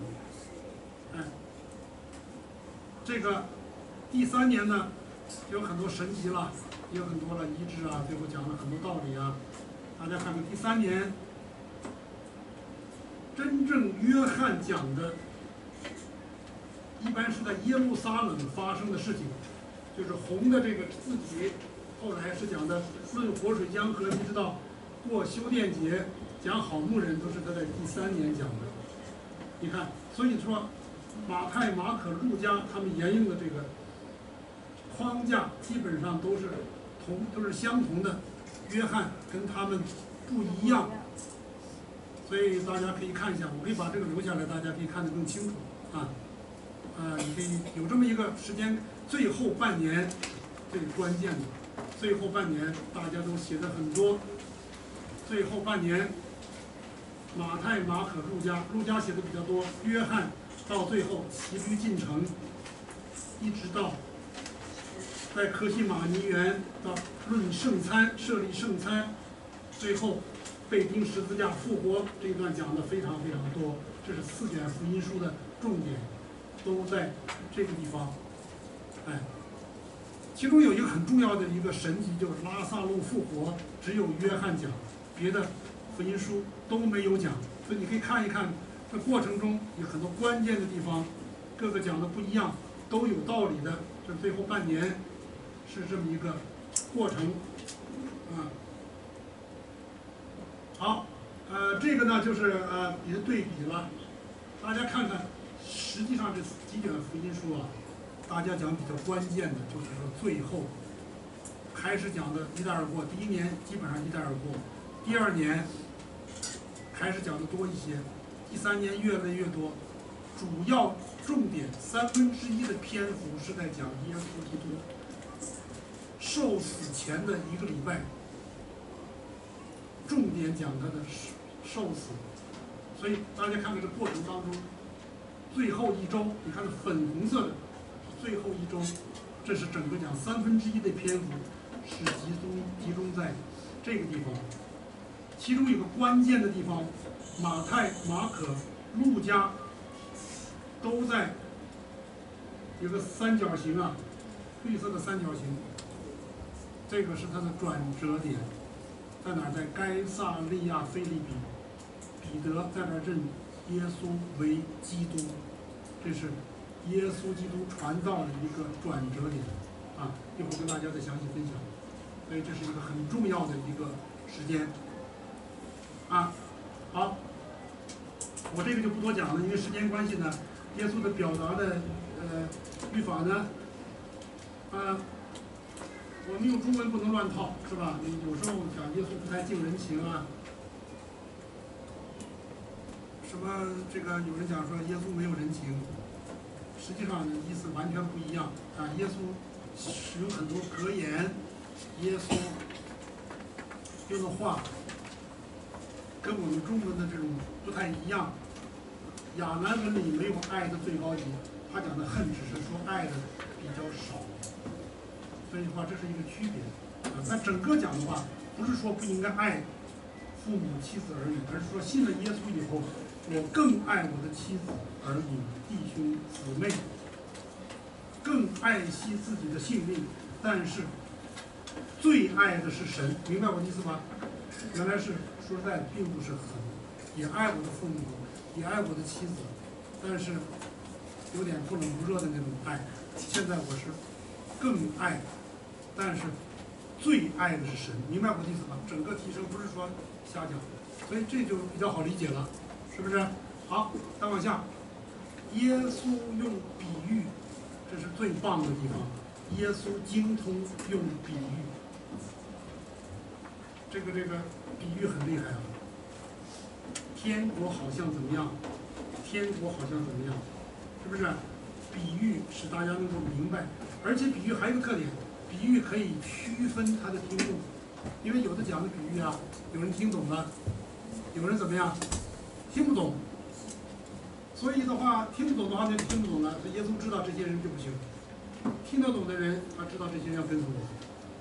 这个第3年呢，有很多神迹了，也有很多了医治啊，最后讲了很多道理啊。大家看看第3年。真正约翰讲的，一般是在耶路撒冷发生的事情，就是红的这个字体，后来是讲的论活水江河，一直到过修殿节，讲好牧人，都是他在第3年讲的。你看，所以说马太、马可、路加他们沿用的这个框架，基本上都是相同的。约翰跟他们不一样。所以大家可以看一下，我可以把这个留下来，大家可以看得更清楚啊。你可以有这么一个时间，最后半年最关键的，最后半年大家都写的很多。最后半年，马太、马可、路加写的比较多，约翰到最后骑驴进城，一直到在科西玛尼园到论圣餐，设立圣餐，最后。被钉十字架复活这一段讲的非常非常多，这是4卷福音书的重点，都在这个地方。其中有一个很重要的一个神迹，就是拉萨路复活，只有约翰讲，别的福音书都没有讲。所以你可以看一看，这过程中有很多关键的地方，各个讲的不一样，都有道理的。这最后半年是这么一个过程，好，这个呢就是你的对比了，大家看看，实际上这几卷福音书啊，大家讲比较关键的就是说最后开始讲的一带而过，第1年基本上一带而过，第2年开始讲的多一些，第3年越来越多，主要重点1/3的篇幅是在讲耶稣基督受死前的1个礼拜。重点讲他的受死， 所以大家看看这过程当中，最后一周，你看这粉红色的，最后一周，这是整个讲1/3的篇幅是集中在这个地方。其中有个关键的地方，马太、马可、路加都在有个三角形啊，绿色的三角形，这个是它的转折点，在哪儿？在该撒利亚腓立比，彼得在这儿认耶稣为基督，这是耶稣基督传道的一个转折点啊！一会儿跟大家再详细分享。所以这是一个很重要的一个时间啊。好，我这个就不多讲了，因为时间关系呢，耶稣的表达的律法呢，我们用中文不能乱套，是吧？有时候讲耶稣不太近人情啊，什么这个有人讲说耶稣没有人情，实际上意思完全不一样啊。耶稣使用很多格言，耶稣用的话跟我们中文的这种不太一样。亚南文里没有爱的最高级，他讲的恨只是说爱的比较少，所以的话这是一个区别啊。但整个讲的话，不是说不应该爱父母、妻子、儿女，而是说信了耶稣以后，我更爱我的妻子、儿女、弟兄、姊妹，更爱惜自己的性命，但是最爱的是神，明白我的意思吗？原来是说实在并不是很，也爱我的父母，也爱我的妻子，但是有点不冷不热的那种爱。现在我是更爱，但是最爱的是神，明白我的意思吗？整个提升不是说瞎讲，所以这就比较好理解了，是不是？好，再往下，耶稣用比喻，这是最棒的地方。耶稣精通用比喻，这个比喻很厉害啊。天国好像怎么样？天国好像怎么样？是不是？比喻使大家能够明白，而且比喻还有一个特点，比喻可以区分他的听众，因为有的讲的比喻啊，有人听懂了，有人怎么样听不懂，所以的话听不懂的话那就听不懂了。所以耶稣知道这些人就不行，听得懂的人他知道这些人要跟从我。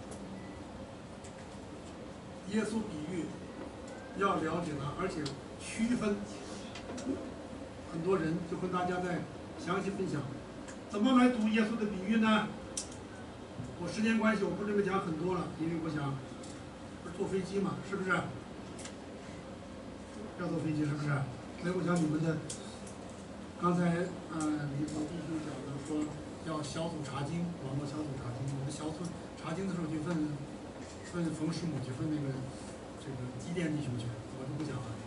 耶稣比喻要了解他，而且区分，很多人就跟大家在详细分享，怎么来读耶稣的比喻呢？我时间关系，我不这么讲很多了，因为我想，不是坐飞机嘛，是不是？要坐飞机是不是？所以我想你们的，刚才李弟兄讲的说要小组查经，网络小组查经，我们小组查经的时候就问冯师母，就问那个这个基甸弟兄去，我就不讲了。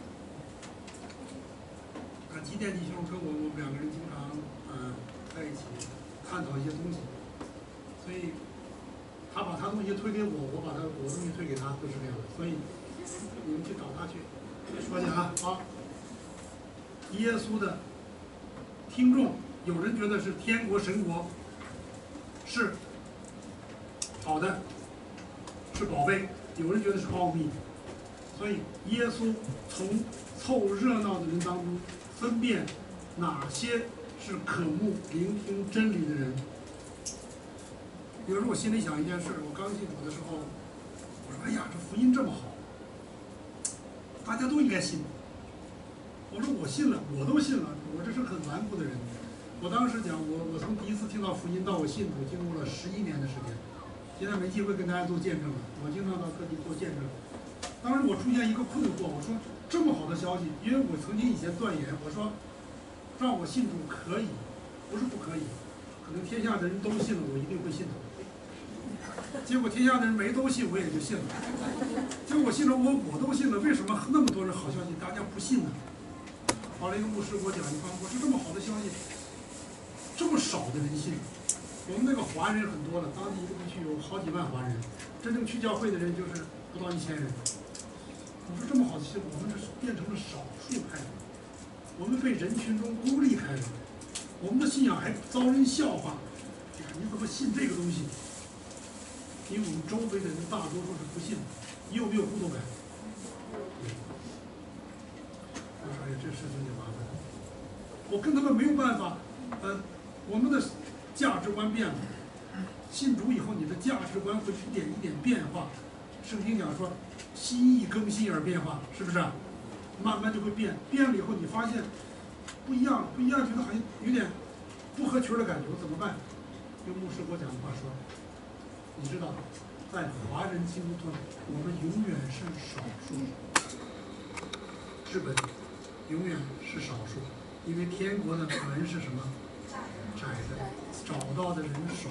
基甸弟兄跟我们两个人经常在一起探讨一些东西，所以他把他东西推给我，我把我东西推给他，都是这样的。所以你们去找他去。说讲啊，好，耶稣的听众，有人觉得是天国神国，是好的，是宝贝；有人觉得是奥秘。所以耶稣从凑热闹的人当中分辨哪些是渴慕聆听真理的人。有时候我心里想一件事，我刚信主的时候，我说：“哎呀，这福音这么好，大家都应该信。”我说：“我信了，我都信了，我这是很顽固的人。”我当时讲，我从第一次听到福音到我信主，经过了11年的时间。现在没机会跟大家做见证了，我经常到各地做见证。当时我出现一个困惑，我说这么好的消息，因为我曾经以前断言，我说让我信主可以，不是不可以，可能天下的人都信了，我一定会信的。结果天下的人没都信，我也就信了。结果我信了，我都信了，为什么那么多人好消息大家不信呢？后来一个牧师给我讲一番，我说这么好的消息，这么少的人信。我们那个华人很多了，当地一个地区有好几万华人，真正去教会的人就是不到1000人。我说这么好的信，我们这是变成了少数派的，我们被人群中孤立开了，我们的信仰还遭人笑话。你怎么信这个东西？因为我们周围的人大多数是不信的。你有没有孤独感？我说哎，这是我跟他们没有办法，我们的价值观变了，信主以后，你的价值观会一点一点变化。圣经讲说，心意更新而变化，是不是？慢慢就会变，变了以后你发现不一样，觉得好像有点不合群的感觉，我怎么办？用牧师给我讲的话说，你知道，在华人基督徒，我们永远是少数，日本永远是少数，因为天国的门是什么？窄的，找到的人少。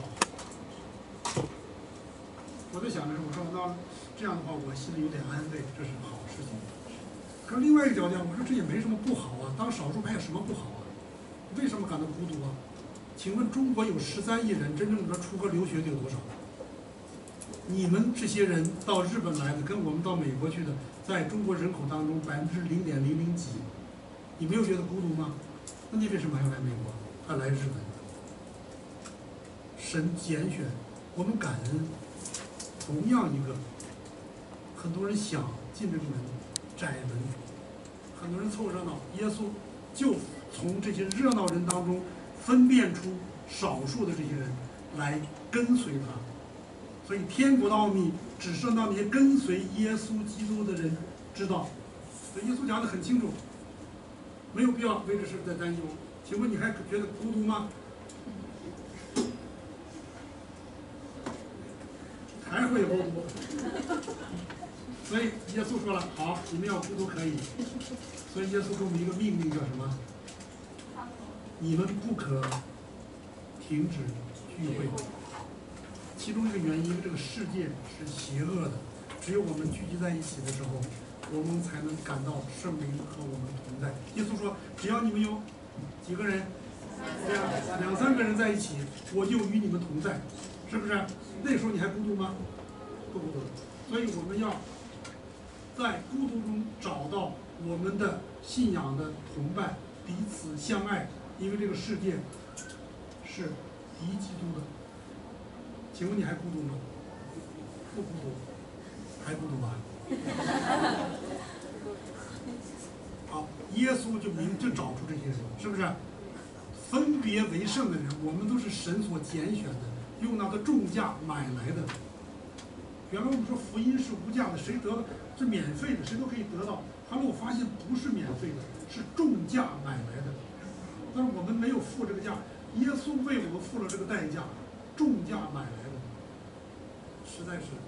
我在想的是，我说那这样的话，我心里有点安慰，这是好事情。可是另外一个角度，我说这也没什么不好啊，当少数派有什么不好啊？为什么感到孤独啊？请问中国有13亿人，真正的出国留学的有多少？你们这些人到日本来的，跟我们到美国去的，在中国人口当中0.00几，你没有觉得孤独吗？那你为什么还要来美国，还来日本？神拣选，我们感恩。同样一个，很多人想进这个门，窄门，很多人凑热闹，耶稣就从这些热闹人当中分辨出少数的这些人来跟随他。所以天国的奥秘只剩到那些跟随耶稣基督的人知道。所以耶稣讲得很清楚，没有必要为这事再担忧。请问你还觉得孤独吗？还会有孤独。所以耶稣说了，好，你们要孤独可以。所以耶稣给我们一个命令叫什么？你们不可停止聚会。其中一个原因，这个世界是邪恶的，只有我们聚集在一起的时候，我们才能感到圣灵和我们同在。耶稣说，只要你们有几个人，2、3个人在一起，我就与你们同在，是不是？那时候你还孤独吗？不孤独。所以我们要在孤独中找到我们的信仰的同伴，彼此相爱，因为这个世界是敌基督的。请问你还孤独吗？不孤独，还孤独吧？好，耶稣就找出这些人，是不是？分别为圣的人，我们都是神所拣选的，用他的重价买来的。原来我们说福音是无价的，谁得是免费的，谁都可以得到。后来我发现不是免费的，是重价买来的。但是我们没有付这个价，耶稣为我们付了这个代价，重价买来的，实在是。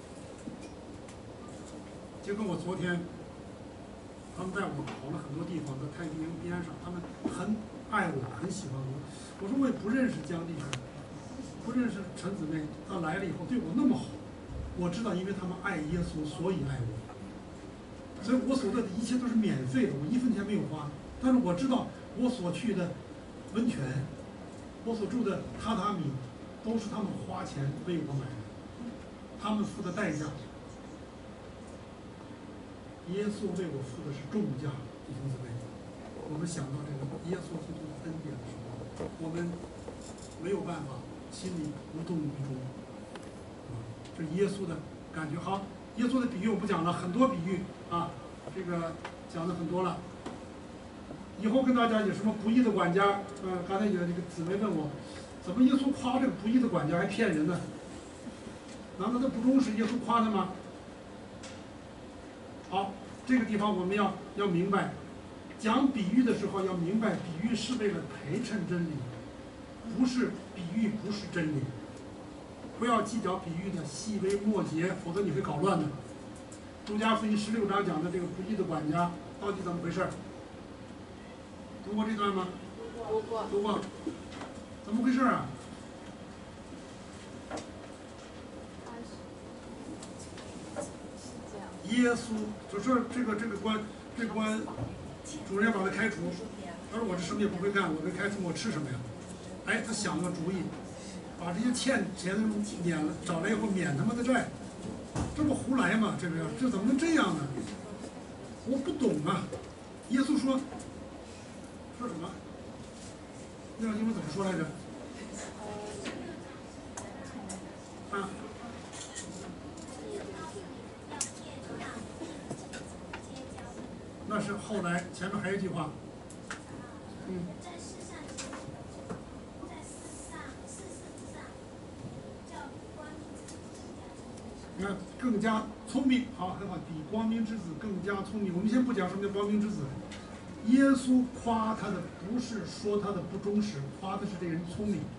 就跟我昨天，他们带我跑了很多地方，在太平洋边上，他们很爱我，很喜欢我。我说我也不认识江弟兄，不认识陈姊妹，他来了以后对我那么好。我知道，因为他们爱耶稣，所以爱我。所以我所得的一切都是免费的，我1分钱没有花。但是我知道，我所去的温泉，我所住的榻榻米，都是他们花钱为我买的，他们付的代价。耶稣为我付的是重价，弟兄姊妹。我们想到这个耶稣基督恩典的时候，我们没有办法，心里无动于衷。这耶稣的感觉。好，耶稣的比喻我不讲了，很多比喻啊，这个讲的很多了。以后跟大家有什么不义的管家？刚才有这个姊妹问我，怎么耶稣夸这个不义的管家还骗人呢？难道他不忠实？耶稣夸他吗？好，这个地方我们要明白，讲比喻的时候要明白，比喻是为了陪衬真理，不是比喻不是真理。不要计较比喻的细微末节，否则你会搞乱的。路加福音16章讲的这个不义的管家到底怎么回事？读过这段吗？读过。怎么回事啊？耶稣就说这个官，主人要把他开除。他说我这什么也不会干，我被开除我吃什么呀？哎，他想个主意。把这些欠钱的免了，找来以后免他们的债，这不胡来吗？这怎么能这样呢？我不懂啊！耶稣说什么？那段经文怎么说来着？啊？那是后来前面还有一句话， 在世上行走，在世上叫比光明之子你看更加聪明，好，很好，比光明之子更加聪明。我们先不讲什么叫光明之子，耶稣夸他的不是说他的不忠实，夸的是这人聪明。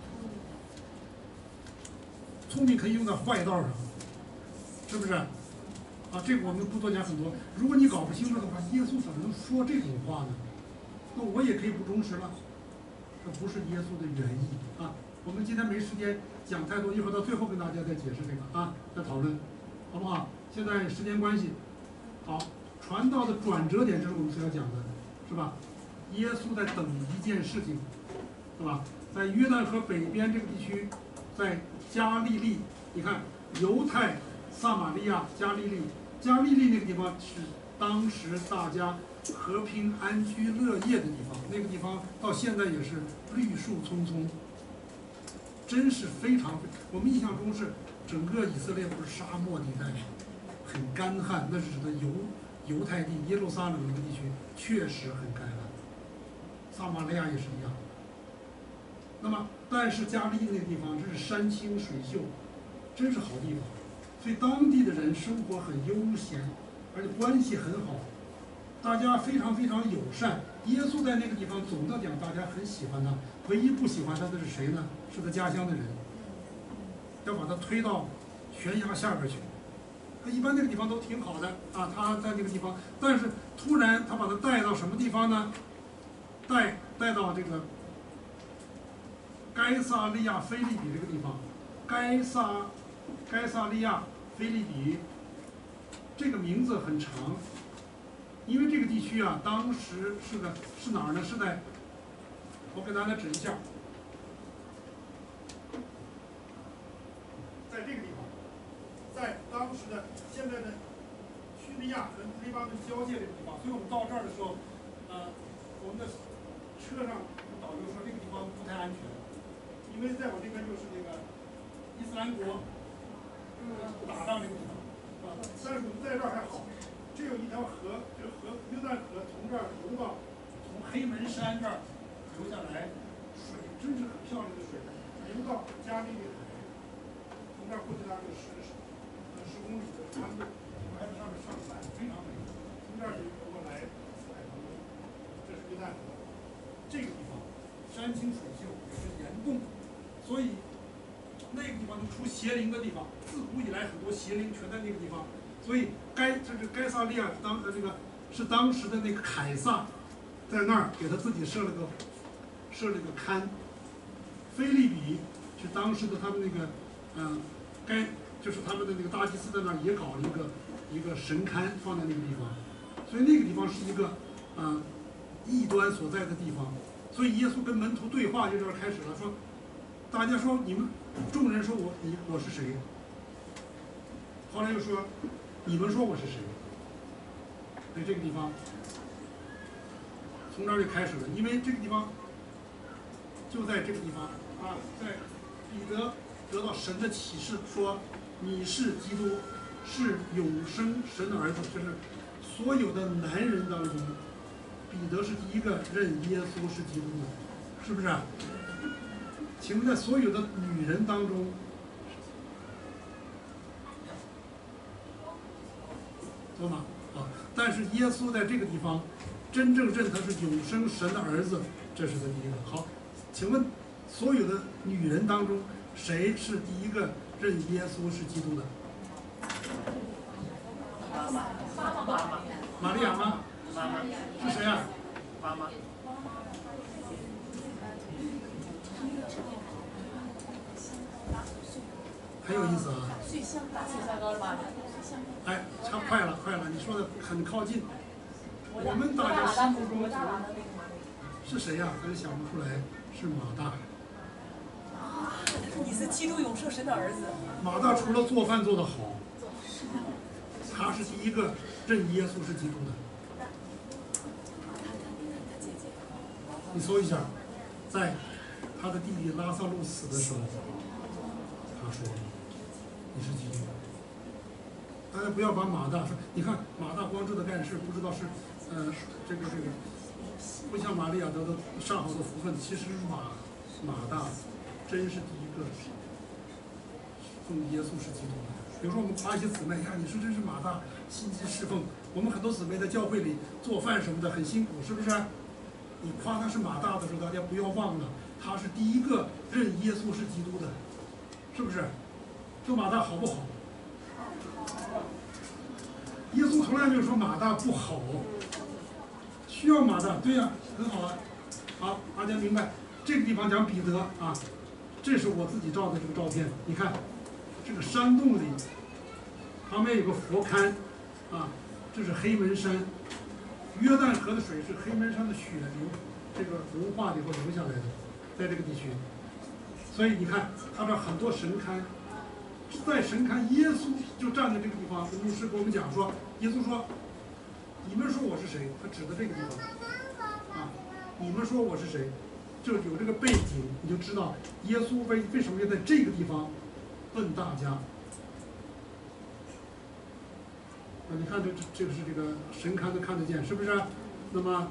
聪明可以用在坏道上，是不是？啊，这个我们不多讲很多。如果你搞不清楚的话，耶稣怎么能说这种话呢？那我也可以不忠实了，这不是耶稣的原意啊。我们今天没时间讲太多，一会儿到最后跟大家再解释这个啊，再讨论，好不好？现在时间关系，好，传道的转折点，这是我们所要讲的，是吧？耶稣在等一件事情，是吧？在约旦河北边这个地区，在加利利，你看犹太、撒玛利亚、加利利，加利利那个地方是当时大家和平安居乐业的地方，那个地方到现在也是绿树葱葱，真是非常。我们印象中是整个以色列不是沙漠地带，很干旱，那是指的犹太地耶路撒冷那个地区确实很干旱，撒玛利亚也是一样。那么，但是加利利那个地方真是山清水秀，真是好地方，所以当地的人生活很悠闲，而且关系很好，大家非常非常友善。耶稣在那个地方，总的讲大家很喜欢他，唯一不喜欢他的是谁呢？是他家乡的人，要把他推到悬崖下边去。他一般那个地方都挺好的啊，他在那个地方，但是突然他把他带到什么地方呢？带到这个该萨利亚腓立比这个地方，该萨利亚腓立比这个名字很长，因为这个地区啊，当时是哪儿呢？是在，我给大家指一下，在这个地方，在当时的现在的叙利亚和黎巴嫩交界这个地方，所以我们到这儿的时候，我们的车上导游说这个地方不太安全。因为再往这边就是那个伊斯兰国打仗那个地方，啊，但是我们在这儿还好，这有一条河，这河约旦河从这儿流到，从黑门山这儿流下来，水真是很漂亮的水，流到加利利海，从这儿过去大概有10公里的长度，还在上面上伞，非常美。从这儿就流过来海旁边，这是约旦河，这个地方山清水秀，也是岩洞。所以那个地方就出邪灵的地方，自古以来很多邪灵全在那个地方。所以该萨利亚这个是当时的那个凯撒，在那儿给他自己设了个龛。腓立比是当时的他们那个就是他们的那个大祭司在那儿也搞了一个神龛放在那个地方，所以那个地方是一个异端所在的地方。所以耶稣跟门徒对话就这儿开始了，说。大家说你们众人说我是谁？后来又说你们说我是谁？在这个地方，从这儿就开始了，因为这个地方就在这个地方啊，在彼得得到神的启示说你是基督，是永生神的儿子，就是所有的男人当中，彼得是第一个认耶稣是基督的，是不是？请问在所有的女人当中，懂吗？啊，但是耶稣在这个地方真正认他是永生神的儿子，这是他第一个。好，请问所有的女人当中，谁是第一个认耶稣是基督的？玛利亚吗？是谁啊？妈妈。很有意思啊！哎，快了，你说的很靠近。我们大家心目中是谁呀？咱想不出来，是马大。 你是基督永生神的儿子。 马大除了做饭做得好，他是第一个认耶稣是基督的。你搜一下，在他的弟弟拉萨路死的时候，他说。你是基督，大家不要把马大说，你看马大光知道干事，不知道是这个不像玛利亚得的上好的福分，其实马大真是第一个奉耶稣是基督的。比如说我们夸一些姊妹，呀，你说真是马大心机侍奉。我们很多姊妹在教会里做饭什么的很辛苦，是不是？你夸她是马大的时候，大家不要忘了，她是第一个认耶稣是基督的，是不是？这马大好不好？耶稣从来没有说马大不好，需要马大，对呀，很好啊。好，大家明白。这个地方讲彼得啊，这是我自己照的这个照片，你看，这个山洞里旁边有个佛龛啊，这是黑门山，约旦河的水是黑门山的血流，这个融化了以后流下来的，在这个地区。所以你看，他这很多神龛，在神龛，耶稣就站在这个地方，牧师给我们讲说，耶稣说：“你们说我是谁？”他指的这个地方啊，你们说我是谁？就有这个背景，你就知道耶稣为什么要在这个地方问大家。你看这个是这个神龛都看得见，是不是？那么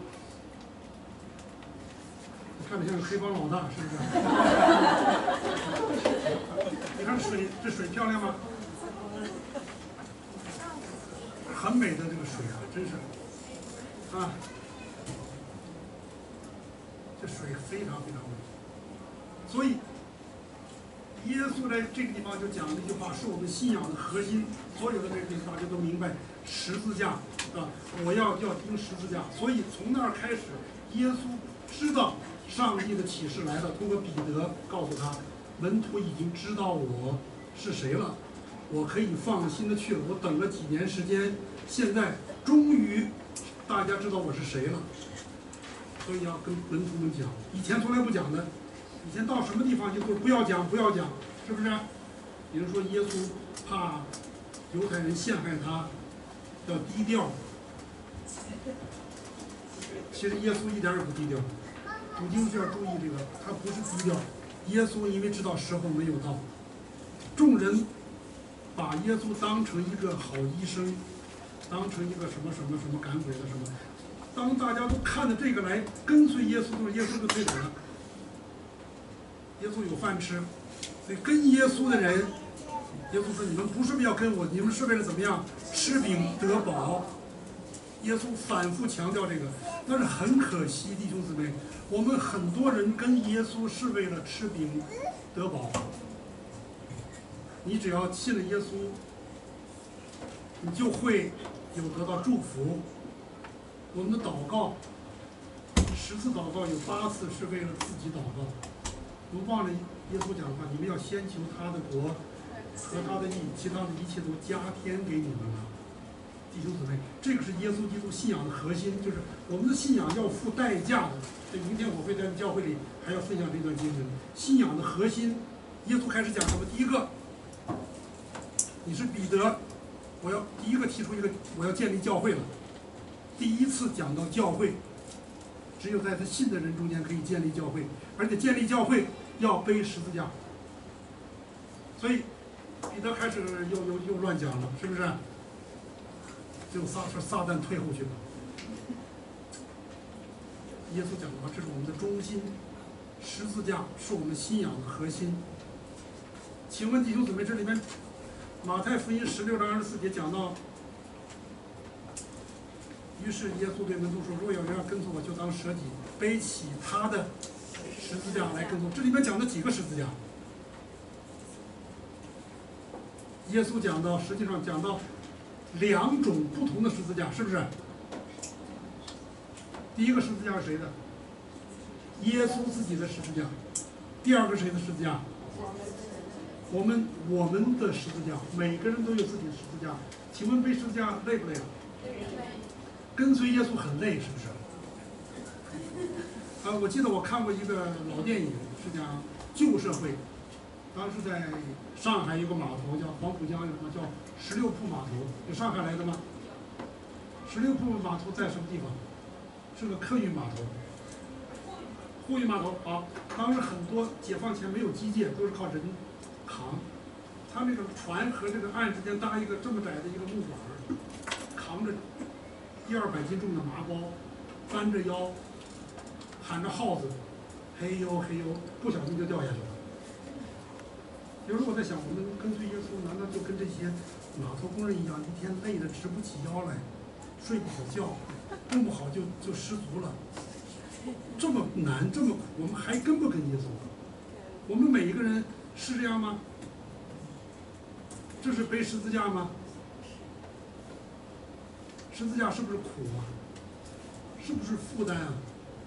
看着像个黑帮老大，是不是？你看这水漂亮吗？很美的这个水啊，真是啊，这水非常非常美。所以耶稣在这个地方就讲了一句话，是我们信仰的核心。所有的这个大家都明白，十字架啊，我要钉十字架。所以从那儿开始，耶稣知道上帝的启示来了，通过彼得告诉他，门徒已经知道我是谁了，我可以放心的去了。我等了几年时间，现在终于大家知道我是谁了，所以要跟门徒们讲。以前从来不讲的，以前到什么地方就说不要讲，不要讲，是不是？比如说耶稣怕犹太人陷害他，要低调。其实耶稣一点也不低调，读经是要注意这个，他不是低调。耶稣因为知道时候没有到，众人把耶稣当成一个好医生，当成一个什么什么什么赶鬼的什么。当大家都看着这个来跟随耶稣的时候，耶稣就退走了。耶稣有饭吃，所以跟耶稣的人，耶稣说：“你们不是要跟我，你们是为了怎么样？吃饼得饱。”耶稣反复强调这个，但是很可惜，弟兄姊妹，我们很多人跟耶稣是为了吃饼得饱。你只要信了耶稣，你就会有得到祝福。我们的祷告，10次祷告有8次是为了自己祷告。不忘了耶稣讲的话，你们要先求他的国和他的义，其他的一切都加添给你们了。弟兄姊妹，这个是耶稣基督信仰的核心，就是我们的信仰要付代价的。这明天我会在教会里还要分享这段经文。信仰的核心，耶稣开始讲什么？第一个，你是彼得，我要第一个提出一个，我要建立教会了。第一次讲到教会，只有在他信的人中间可以建立教会，而且建立教会要背十字架。所以彼得开始又乱讲了，是不是？就撒旦退后去了。耶稣讲的话，这是我们的中心，十字架是我们信仰的核心。请问弟兄姊妹，这里面马太福音16章24节讲到，于是耶稣对门徒说：“若有人要跟从我，就当舍己，背起他的十字架来跟从。”这里面讲的几个十字架？耶稣讲到，实际上讲到2种不同的十字架，是不是？第一个十字架是谁的？耶稣自己的十字架。第二个谁的十字架？我们的十字架，每个人都有自己的十字架。请问背十字架累不累啊？跟随耶稣很累，是不是？我记得我看过一个老电影，是讲旧社会。当时在上海有个码头叫黄浦江，有什么叫16铺码头？有上海来的吗？16铺码头在什么地方？是个客运码头。货运码头啊，当时很多解放前没有机械，都是靠人扛。他那个船和这个岸之间搭一个这么窄的一个木板，扛着 100-200斤重的麻包，弯着腰，喊着号子，嘿呦嘿呦，不小心就掉下去了。有时候我在想，我们跟随耶稣，难道就跟这些码头工人一样，一天累得直不起腰来，睡不好觉，弄不好就失足了？这么难，这么苦，我们还跟不跟耶稣？我们每一个人是这样吗？这是背十字架吗？十字架是不是苦啊？是不是负担啊？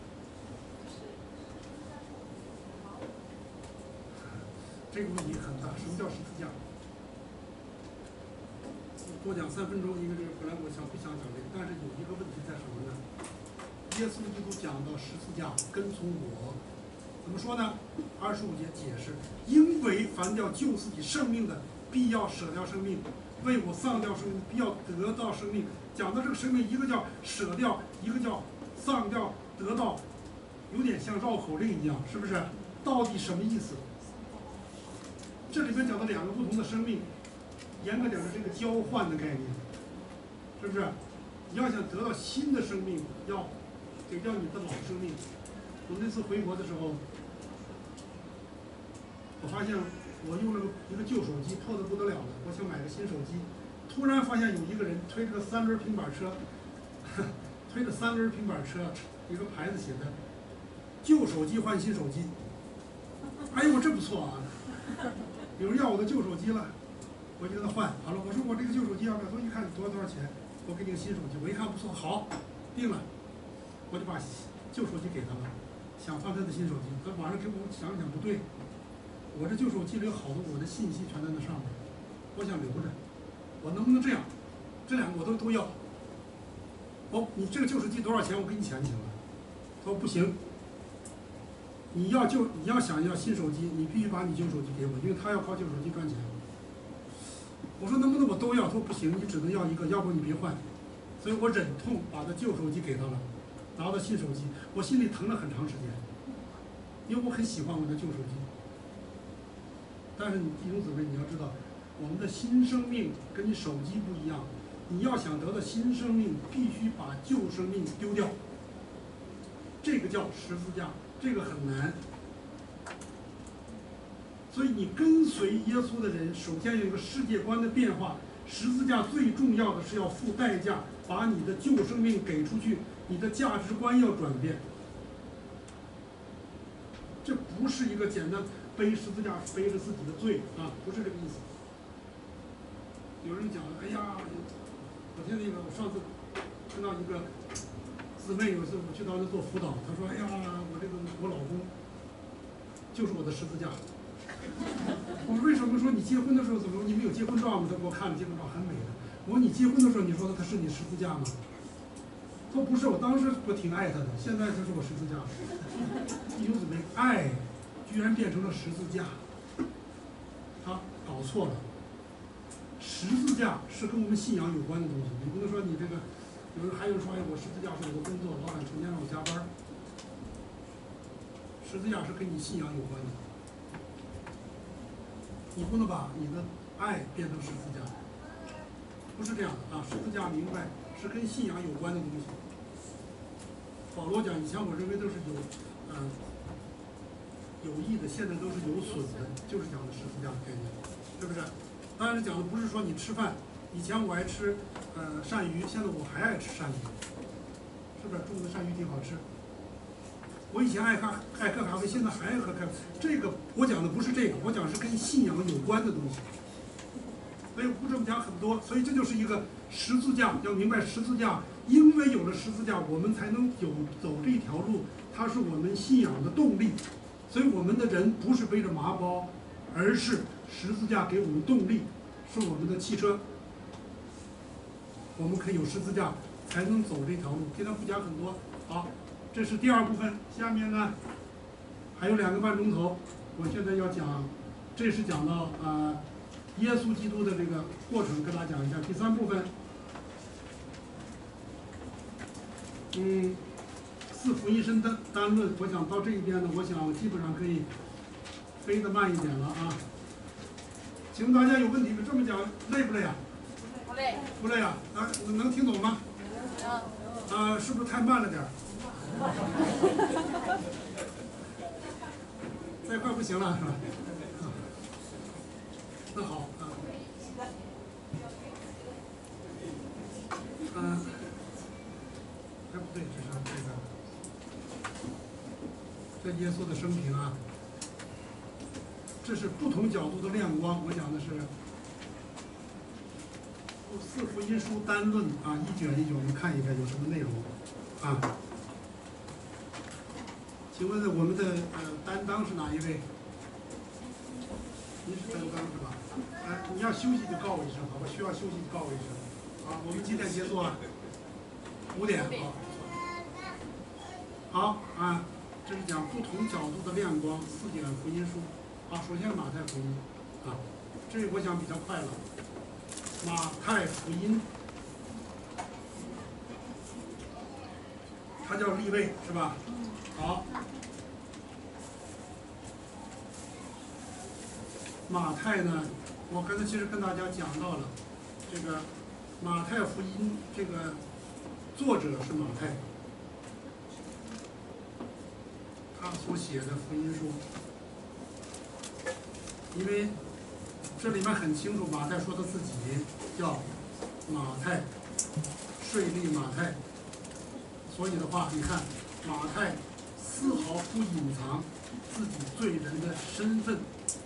这个问题很大。什么叫十字架？多讲3分钟，因为这个本来我不想讲这个，但是有一个问题在什么呢？耶稣基督讲到十字架，跟从我，怎么说呢？25节解释，因为凡要救自己生命的，必要舍掉生命；为我丧掉生命，必要得到生命。讲的这个生命，一个叫舍掉，一个叫丧掉，得到，有点像绕口令一样，是不是？到底什么意思？这里面讲的2个不同的生命，严格讲是这个交换的概念，是不是？你要想得到新的生命，要给掉你的老生命。我那次回国的时候，我发现我用了一个旧手机，破得不得了了。我想买个新手机，突然发现有一个人推着个3轮平板车，推着3轮平板车，一个牌子写的“旧手机换新手机”。哎呦，这不错啊！有人要我的旧手机了，我就给他换。好了，我说我这个旧手机要不要？他一看多少钱，我给你个新手机。我一看不错，好，定了，我就把旧手机给他了，想换他的新手机。他晚上给我想不对，我这旧手机里有好多我的信息全在那上面，我想留着，我能不能这样？这2个我都要。哦，你这个旧手机多少钱？我给你钱就行了。他说不行。你要想要新手机，你必须把你旧手机给我，因为他要靠旧手机赚钱。我说能不能我都要？他说不行，你只能要一个，要不你别换。所以我忍痛把他旧手机给他了，拿到新手机，我心里疼了很长时间，因为我很喜欢我的旧手机。但是弟兄姊妹，你要知道，我们的新生命跟你手机不一样，你要想得到新生命，必须把旧生命丢掉。这个叫十字架。这个很难，所以你跟随耶稣的人，首先有一个世界观的变化。十字架最重要的是要付代价，把你的旧生命给出去，你的价值观要转变。这不是一个简单背十字架背着自己的罪啊，不是这个意思。有人讲，哎呀，我上次听到一个姊妹，有一次我去到那做辅导，她说：“哎呀，我老公就是我的十字架。”我说：“为什么？说你结婚的时候怎么？你们有结婚照吗？”她给我看了结婚照，很美的。我说：“你结婚的时候，你说他是你十字架吗？”她说：“不是，我当时我挺爱他的，现在就是我十字架。”弟兄姊妹，爱居然变成了十字架，他搞错了。十字架是跟我们信仰有关的东西，你不能说你这个。还有人说，哎，我十字架是我的工作，老板成天让我加班。十字架是跟你信仰有关的，你不能把你的爱变成十字架，不是这样的啊！十字架明白是跟信仰有关的东西。保罗讲，以前我认为都是有益的，现在都是有损的，就是讲的十字架的概念，是不是？当然讲的不是说你吃饭。以前我爱吃鳝鱼，现在我还爱吃鳝鱼，是不是？中国的鳝鱼挺好吃。我以前爱喝咖啡，现在还爱喝咖啡。这个我讲的不是这个，我讲是跟信仰有关的东西。所以不这么讲很多，所以这就是一个十字架，要明白十字架，因为有了十字架，我们才能走这一条路，它是我们信仰的动力。所以我们的人不是背着麻包，而是十字架给我们动力，是我们的汽车。我们可以有十字架，才能走这条路。今天不讲很多，好，这是第2部分。下面呢，还有2个半钟头，我现在要讲，这是讲到耶稣基督的这个过程，跟大家讲一下。第3部分，4福音身单论，我想到这一边呢，我想基本上可以飞得慢一点了啊。请问大家有问题吗？这么讲累不累啊？ 不累。 不累啊？能听懂吗？ 能。 是不是太慢了点儿？再快不行了，是吧？那好啊，不对，这是这耶稣的生平啊，这是不同角度的亮光。我讲的是四福音书单论啊，一卷一卷，我们看一看有什么内容啊。请问我们的担当是哪一位？您是担当是吧？你要休息就告我一声，好吧？需要休息就告我一声。好，我们几点结束啊？5点，好啊。这是讲不同角度的亮光，4卷福音书。好，首先是马太福音啊，这个我想比较快了。马太福音，它叫立位是吧？好。马太呢，我刚才其实跟大家讲到了，这个马太福音这个作者是马太，他所写的福音书，因为这里面很清楚，马太说他自己叫马太，税吏马太，所以的话，你看马太丝毫不隐藏自己罪人的身份。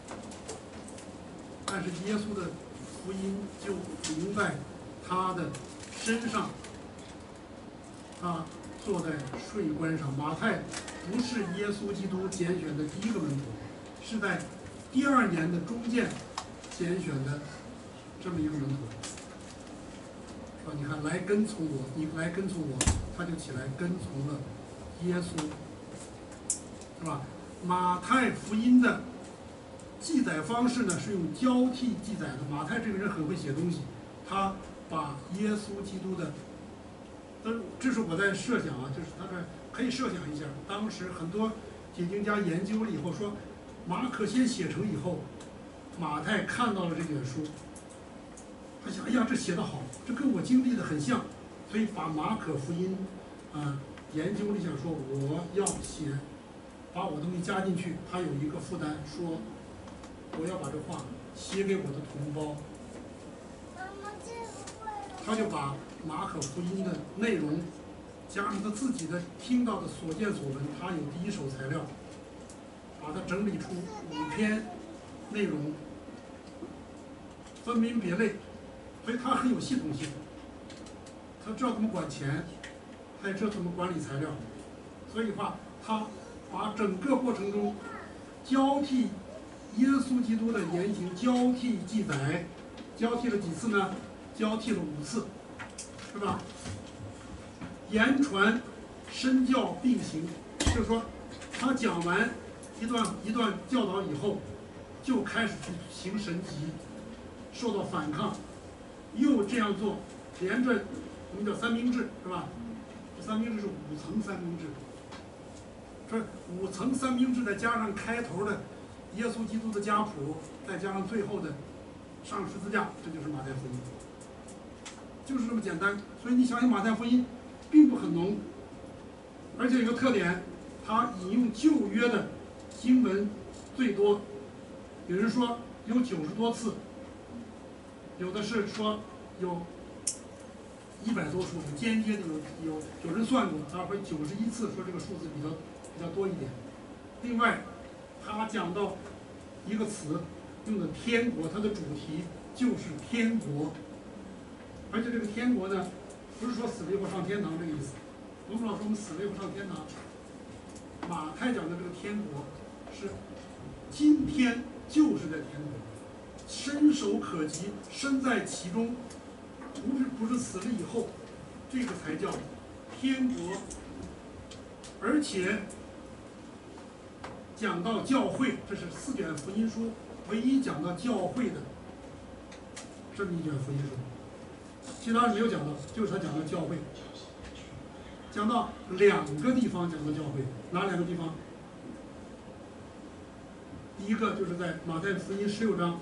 但是耶稣的福音就临在他的身上，他坐在税关上。马太不是耶稣基督拣选的第一个门徒，是在第2年的中间拣选的这么一个门徒。说你看，来跟从我，你来跟从我，他就起来跟从了耶稣，是吧？马太福音的记载方式呢是用交替记载的。马太这个人很会写东西，他把耶稣基督的，这是我在设想啊，就是他这可以设想一下，当时很多解经家研究了以后说，马可先写成以后，马太看到了这卷书，他想，哎呀，这写得好，这跟我经历的很像，所以把马可福音研究了一下，说我要写，把我东西加进去，他有一个负担，说我要把这话写给我的同胞，他就把马可福音的内容加上他自己的听到的所见所闻，他有第一手材料，把它整理出5篇内容，分门别类，所以他很有系统性，他知道怎么管钱，他也知道怎么管理材料，所以话他把整个过程中交替耶稣基督的言行交替记载，交替了几次呢？交替了5次，是吧？言传身教并行，就是说，他讲完一段教导以后，就开始去行神迹，受到反抗，又这样做，连着我们叫三明治，是吧？这三明治是5层三明治，这5层三明治再加上开头的耶稣基督的家谱，再加上最后的上十字架，这就是马太福音，就是这么简单。所以你想想，马太福音并不很浓，而且有个特点，它引用旧约的经文最多，有人说有90多次，有的是说有100多处，间接的有人算过，他会91次，说这个数字比较多一点。另外，他讲到一个词用的天国，它的主题就是天国，而且这个天国呢，不是说死了以后上天堂这个意思。我们老说我们死了以后上天堂，马太讲的这个天国是今天就是在天国，伸手可及，身在其中，不是死了以后，这个才叫天国。而且讲到教会，这是4卷福音书唯一讲到教会的这么一卷福音书，其他没有讲到，就是他讲到教会，讲到2个地方讲到教会，哪2个地方？第一个就是在马太福音16章，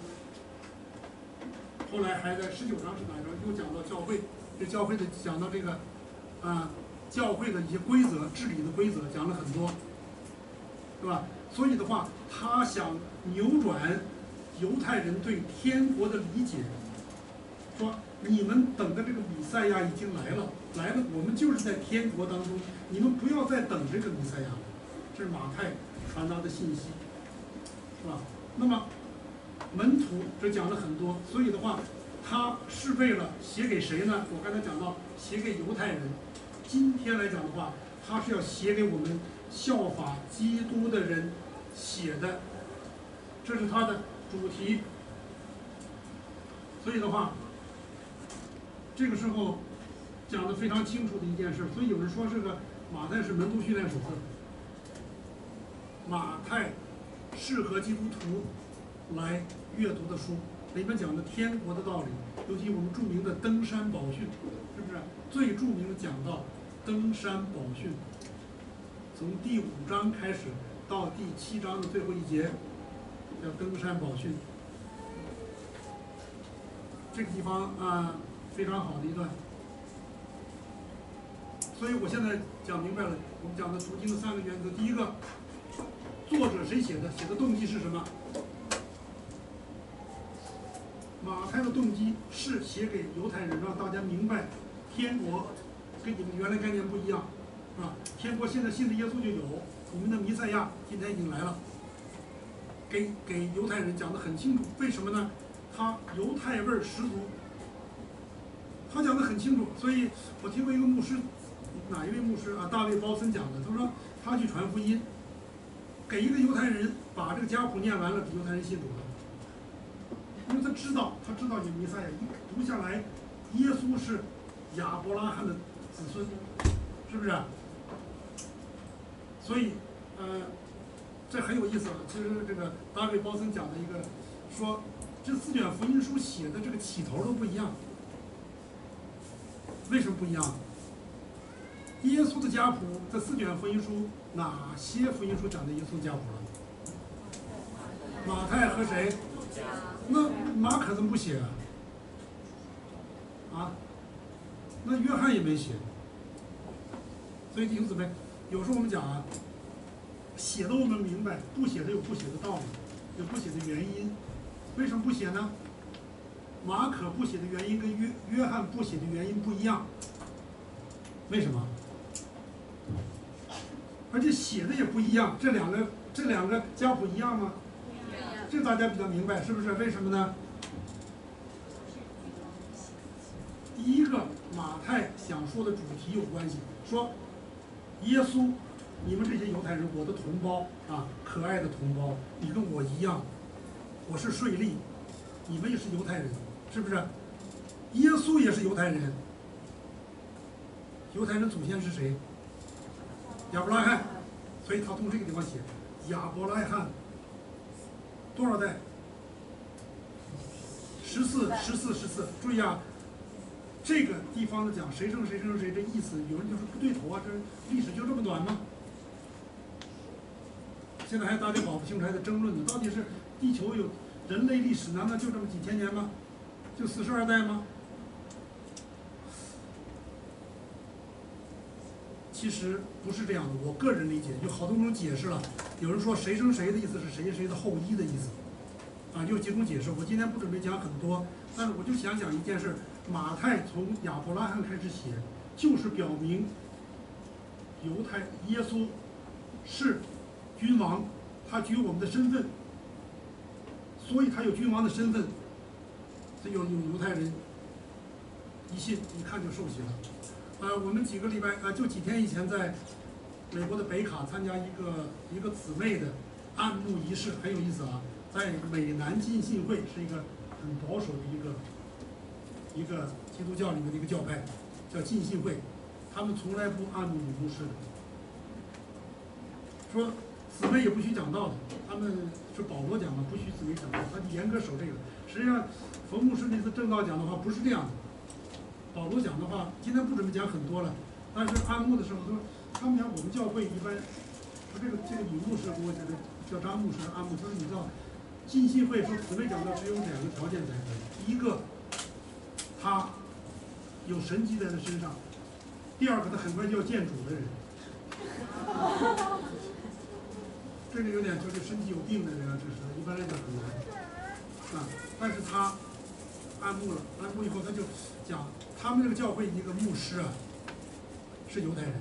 后来还在19章是哪一章？又讲到教会，这教会的讲到这个教会的一些规则、治理的规则讲了很多，对吧？所以的话，他想扭转犹太人对天国的理解，说你们等的这个弥赛亚已经来了，我们就是在天国当中，你们不要再等这个弥赛亚了。这是马太传达的信息，是吧？那么门徒这讲了很多，所以的话，他是为了写给谁呢？我刚才讲到写给犹太人，今天来讲的话，他是要写给我们效法基督的人写的，这是他的主题。所以的话，这个时候讲的非常清楚的一件事，所以有人说这个马太是门徒训练手册，马太适合基督徒来阅读的书，里面讲的天国的道理，尤其我们著名的登山宝训，是不是最著名的讲到登山宝训，从第5章开始到第7章的最后一节，叫登山宝训。这个地方非常好的一段。所以我现在讲明白了，我们讲的读经的3个原则。第一个，作者谁写的？写的动机是什么？马太的动机是写给犹太人，让大家明白天国跟你们原来概念不一样，是吧？天国现在信的耶稣就有，我们的弥赛亚今天已经来了，给犹太人讲得很清楚。为什么呢？他犹太味儿十足，他讲得很清楚。所以我听过一个牧师，哪一位牧师大卫·鲍森讲的，他说他去传福音，给一个犹太人把这个家谱念完了，犹太人信主了，因为他知道有弥赛亚，一读下来，耶稣是亚伯拉罕的子孙，是不是？所以这很有意思。其实这个大卫·鲍森讲的一个说，这4卷福音书写的这个起头都不一样，为什么不一样？耶稣的家谱，这4卷福音书，哪些福音书讲的耶稣家谱了？马太和谁？那马可怎么不写啊？那约翰也没写。所以弟兄姊妹，有时候我们讲写的我们明白，不写的有不写的道理，有不写的原因。为什么不写呢？马可不写的原因跟约翰不写的原因不一样。为什么？而且写的也不一样，这两个家谱一样吗？这大家比较明白，是不是？为什么呢？第一个，马太想说的主题有关系，说耶稣，你们这些犹太人，我的同胞可爱的同胞，你跟我一样，我是税吏，你们也是犹太人，是不是？耶稣也是犹太人，犹太人祖先是谁？亚伯拉罕，所以他从这个地方写亚伯拉罕多少代？14。注意这个地方的讲谁生谁，这意思有人就说不对头这历史就这么短吗？现在还大家搞不清楚，还在争论呢，到底是地球有人类历史难道就这么几千年吗？就42代吗？其实不是这样的，我个人理解有好多种解释了。有人说谁生谁的意思是谁的后裔的意思，有几种解释。我今天不准备讲很多，但是我就想讲一件事：马太从亚伯拉罕开始写，就是表明耶稣是君王，他具有我们的身份，所以他有君王的身份。这有犹太人一信一看就受洗了。我们几个礼拜就几天以前在美国的北卡参加一个姊妹的按牧仪式，很有意思在美南浸信会，是一个很保守的一个基督教里面的一个教派，叫浸信会，他们从来不按牧女牧师的，说姊妹也不许讲道的，他们是保罗讲的，不许姊妹讲道，他严格守这个。实际上冯牧师那次正道讲的话不是这样的。保罗讲的话，今天不准备讲很多了，但是按牧的时候说，他们讲我们教会一般，说这个女牧师给我讲的叫张牧师按牧，就是你知道，浸信会说姊妹讲道只有2个条件才可以，第一个，他有神迹在他身上， 第二个他很快就要见主的人。这个有点就是身体有病的人啊，这是一般来讲很难啊。但是他安牧了，安牧以后他就讲，他们这个教会一个牧师啊，是犹太人，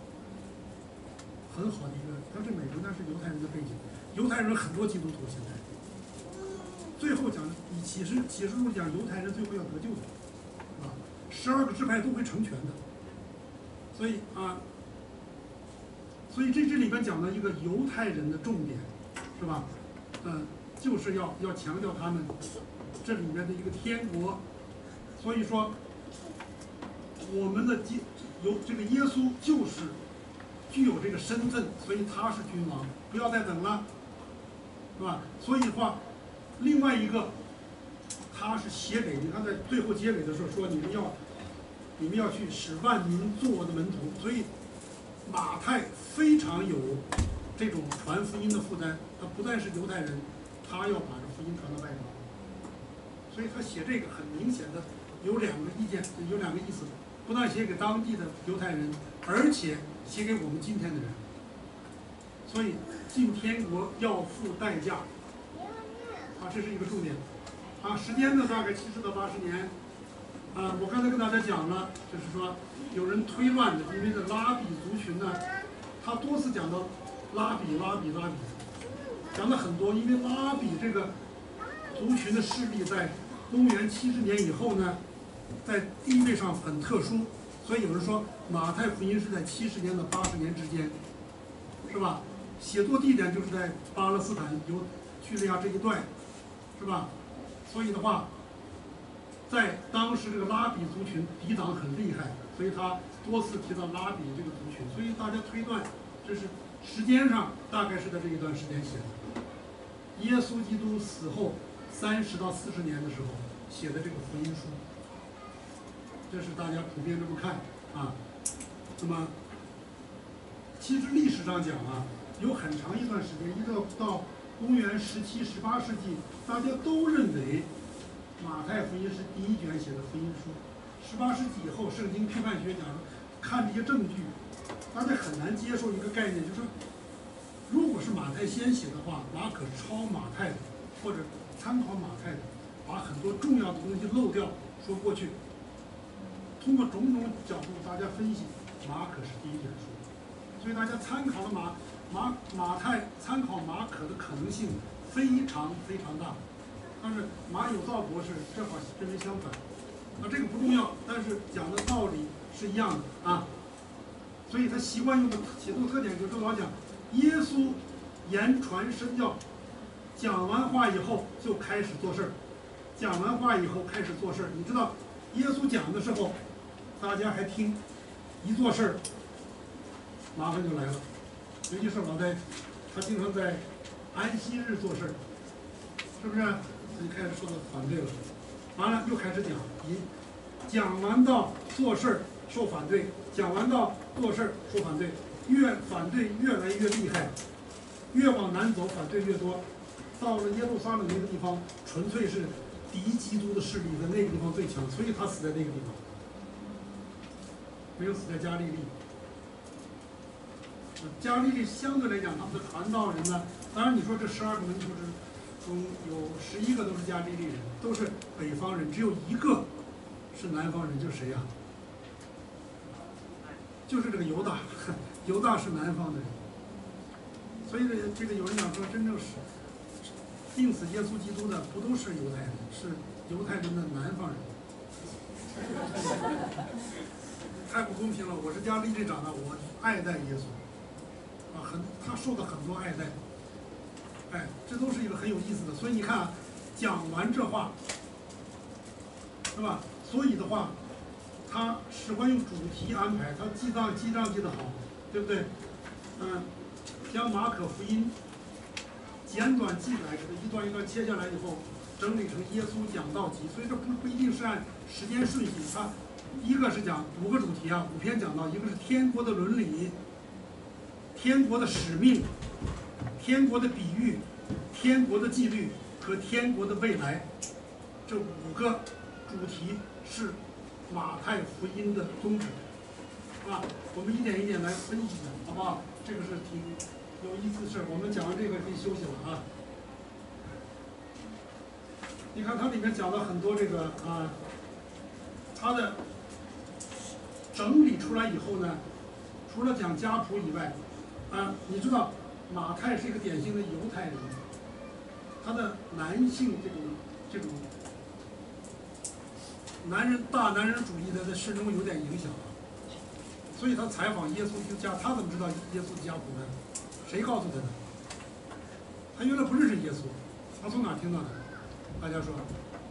很好的一个，他是美国，但是犹太人的背景，犹太人很多基督徒现在。最后讲以启示录讲犹太人最后要得救的，是吧？12个支派都会成全的，所以啊，所以这里边讲了一个犹太人的重点，是吧？就是要强调他们这里面的一个天国，所以说我们的这个耶稣就是具有这个身份，所以他是君王，不要再等了，是吧？所以的话。另外一个，他是写给你看，在最后结尾的时候说，你们要去使万民做我的门徒。所以马太非常有这种传福音的负担，他不但是犹太人，他要把这福音传到外邦。所以他写这个很明显的有两个意见，有两个意思，不但写给当地的犹太人，而且写给我们今天的人。所以进天国要付代价。这是一个重点，时间呢大概70到80年，我刚才跟大家讲了，就是说有人推乱的，因为这拉比族群呢，他多次讲到拉比，讲了很多，因为拉比这个族群的势力在公元70年以后呢，在地位上很特殊，所以有人说马太福音是在70年到80年之间，是吧？写作地点就是在巴勒斯坦、叙利亚这一段。是吧？所以的话，在当时这个拉比族群抵挡很厉害，所以他多次提到拉比这个族群，所以大家推断，这是时间上大概是在这一段时间写的。耶稣基督死后30到40年的时候写的这个福音书，这是大家普遍这么看啊。那么，其实历史上讲啊，有很长一段时间，一直到公元17、18世纪，大家都认为马太福音是第一卷写的福音书。18世纪以后，圣经批判学讲，看这些证据，大家很难接受一个概念，就是说，如果是马太先写的话，马可抄马太的，或者参考马太的，把很多重要的东西漏掉，说过去。通过种种角度，大家分析，马可是第一卷书，所以大家参考了马太参考马可的可能性非常非常大，但是马有道博士正好认为相反，这个不重要，但是讲的道理是一样的啊。所以他习惯用的写作特点就是老讲耶稣言传身教，讲完话以后就开始做事儿，讲完话以后开始做事儿。你知道耶稣讲的时候，大家还听，一做事儿，麻烦就来了。尤其是老戴，他经常在安息日做事儿，是不是？他就开始受到反对了。完了又开始讲完到做事儿受反对，讲完到做事儿受反对，越反对越来越厉害，越往南走反对越多。到了耶路撒冷那个地方，纯粹是敌基督的势力在那个地方最强，所以他死在那个地方，没有死在加利利。加利利相对来讲，他们的传道人呢，当然你说这12个门徒中有11个都是加利利人，都是北方人，只有1个是南方人，就是谁呀？就是这个犹大，犹大是南方的人。所以这个有人讲说，真正是钉死耶稣基督的不都是犹太人，是犹太人的南方人。太不公平了！我是加利利长大，我爱戴耶稣。他受到很多爱戴，这都是一个很有意思的。所以你看啊，讲完这话，是吧？所以的话，他喜欢用主题安排，他记账记得好，对不对？将马可福音简短记载，给它一段一段切下来以后，整理成耶稣讲道集。所以这不一定是按时间顺序，他一个是讲5个主题啊，5篇讲道，一个是天国的伦理。天国的使命、天国的比喻、天国的纪律和天国的未来，这5个主题是马太福音的宗旨。 啊，我们一点一点来分析一下，好不好？这个是挺有意思的事儿。我们讲完这个可以休息了啊。你看它里面讲了很多这个啊，它的整理出来以后呢，除了讲家谱以外，啊，你知道马太是一个典型的犹太人，他的男性这种大男人主义的在身中有点影响啊，所以他采访耶稣就家，他怎么知道耶稣的家谱呢？谁告诉他的？他原来不认识耶稣，他从哪听到的？大家说。